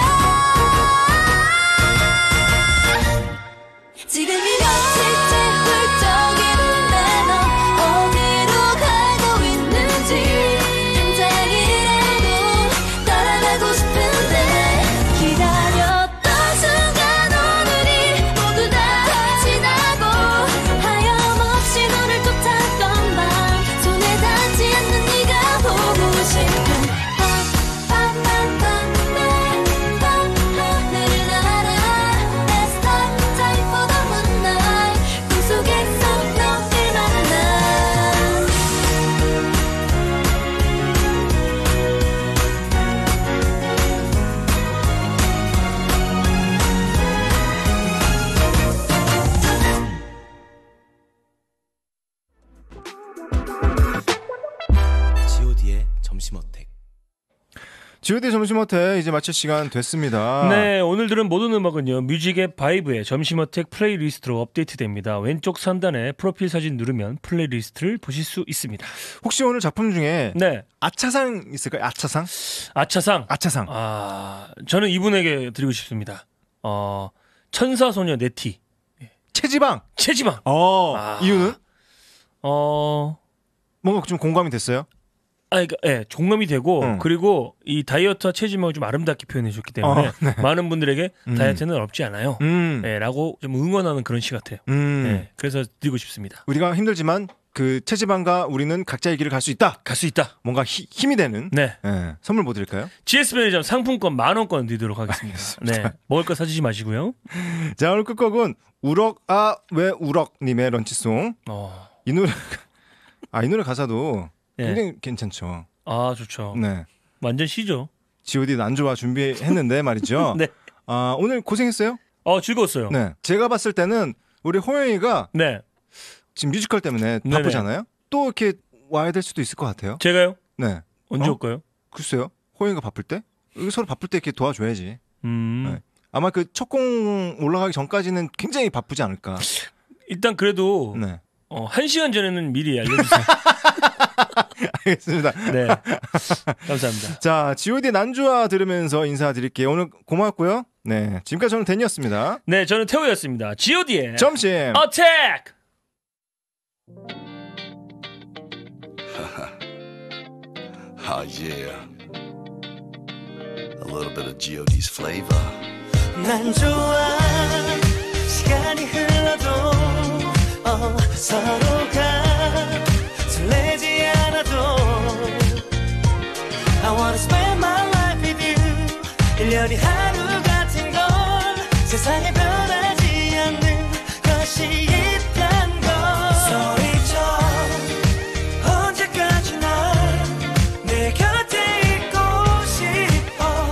지금이 며칠째 훌쩍이는데 넌 어디로 가고 있는지 당장이라도 따라가고 싶은데 기다렸던 순간 오늘이 모두 다 지나고 하염없이 너를 쫓았던 밤 손에 닿지 않는 네가 보고 싶은 밤밤밤밤밤밤 하늘을 날아 It's time time for the good night 꿈속에서 너를 만나 지오디의 점심어택 지오디 점심어택 이제 마칠 시간 됐습니다. 네, 오늘 들은 모든 음악은요 뮤직의 바이브의 점심어택 플레이리스트로 업데이트됩니다. 왼쪽 상단에 프로필 사진 누르면 플레이리스트를 보실 수 있습니다. 혹시 오늘 작품 중에 네, 아차상 있을까요? 아차상? 아차상. 아차상. 아, 저는 이분에게 드리고 싶습니다. 어, 천사소녀 네티 체지방. 체지방. 어, 아. 이유는? 어, 뭔가 좀 공감이 됐어요? 아, 그러니까, 예, 종감이 되고 음. 그리고 이 다이어트와 체지방을 좀 아름답게 표현해 줬기 때문에 어, 네. 많은 분들에게 음. 다이어트는 어렵지 않아요. 음. 예, 라고 좀 응원하는 그런 시 같아요. 음. 예, 그래서 드리고 싶습니다. 우리가 힘들지만 그 체지방과 우리는 각자의 길을 갈 수 있다. 갈 수 있다. 뭔가 히, 힘이 되는. 네. 네. 선물 뭐 드릴까요? 지에스 편의점 상품권 만 원권 드리도록 하겠습니다. 네. 먹을 거 사주지 마시고요. 자, 오늘 끝곡은 우럭 아 왜 우럭님의 런치송. 어. 이 노래 아, 이 노래 가사도 네. 굉장히 괜찮죠. 아, 좋죠. 네. 완전 시죠. 지오디 난조와 준비했는데 말이죠. 네. 아, 오늘 고생했어요. 어, 즐거웠어요. 네. 제가 봤을 때는 우리 호영이가 네. 지금 뮤지컬 때문에 네네. 바쁘잖아요. 또 이렇게 와야 될 수도 있을 것 같아요. 제가요? 네. 언제 어? 올까요? 글쎄요. 호영이가 바쁠 때? 여기 서로 바쁠 때 이렇게 도와줘야지. 음. 네. 아마 그 첫 공 올라가기 전까지는 굉장히 바쁘지 않을까. 일단 그래도 네. 어, 한 시간 전에는 미리 알려주세요. 알겠습니다. 네. 감사합니다. 자, 지오디 난주와 들으면서 인사드릴게요. 오늘 고맙고요. 네. 지금까지 저는 데니였습니다. 네, 저는 태우였습니다. 지오디의 점심 어택! Oh yeah, a little bit of G O D's flavor. 난 좋아 시간이 흘러도 어, 서로가 설레지 않아도 I wanna spend my life with you 일 년이 하루 같은 건 세상에 변하지 않는 것이 있단 걸 소리쳐 언제까지나 내 곁에 있고 싶어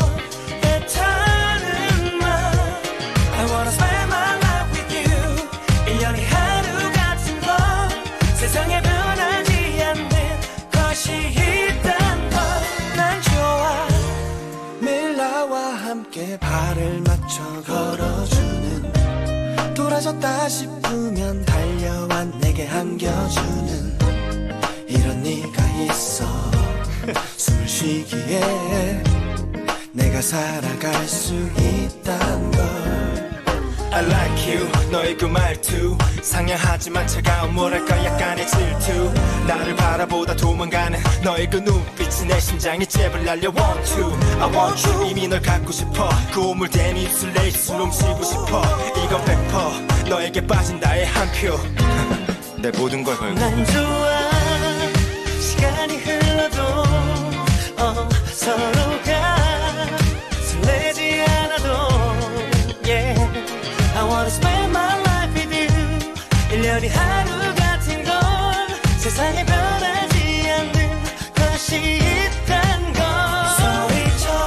애타는 말 I wanna spend my life with you 일 년이 하루 같은 건 세상에 변하지 않는 것이 있단 걸 난 좋아 매일 나와 함께 발을 맞춰 걸어주는 돌아졌다 싶으면 달려와 내게 안겨주는 이런 네가 있어 숨을 쉬기에 내가 살아갈 수 있단 걸 I like you 너의 그 말투 상냥하지만 차가운 뭐랄까 약간의 질투 나를 바라보다 도망가는 너의 그 눈빛이 내 심장에 잽을 날려 want to I want you 이미 널 갖고 싶어 그 오물된 입술 내 입술 훔치고 싶어 이건 백 퍼센트 너에게 빠진 나의 한표 내 모든 걸 걸고 난 좋아 시간이 흘러도 어, 서로가 설레지 않아도 yeah I wanna spend my life with you 일 년이 하루 같은 건 세상에 변하지 않는 것이 있단 걸 소리쳐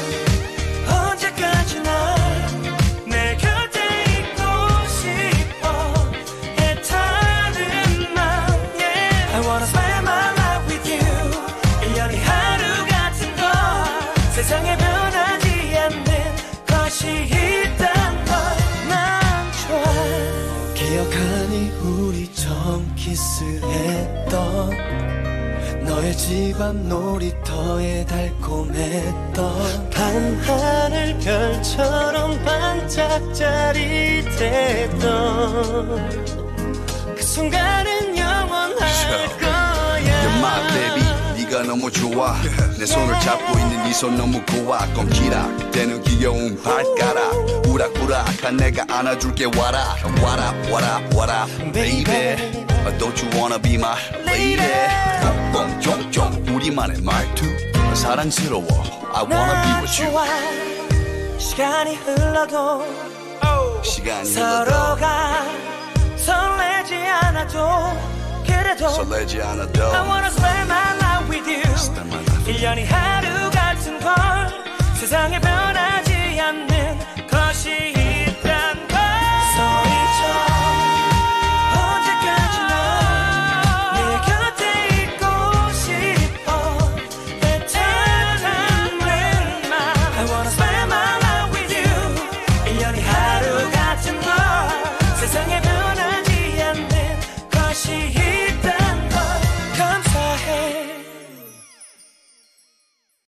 언제까지나 내 곁에 있고 싶어 애타는 맘 yeah I wanna spend my life with you 일 년이 하루 같은 건 세상에 변하지 않는 것이 있단 걸 난 좋아 기억하니 우리 처음 키스했던 너의 집 앞 놀이터에 달콤했던 밤하늘 별처럼 반짝 짜릿했던 그 순간은 영원할 거야 You're my baby, 네가 너무 좋아. 내 손을 잡고 있는 네 손 너무 고와. 껌기락대는 귀여운 발가락. 우락부락한 내가 안아줄게 와라. 와라 와라 와라 baby. Don't you wanna be my lady? 꽁꽁 종종 우리만의 말투 사랑스러워. I wanna be with you. 좋아. 시간이 흘러도 시간이 흘러도 서로가 설레지 않아도 그래도 설레지 않아도 I wanna spend my life with you Spend my life 일 년이 하루 같은 걸 세상에 변하지 않는 것이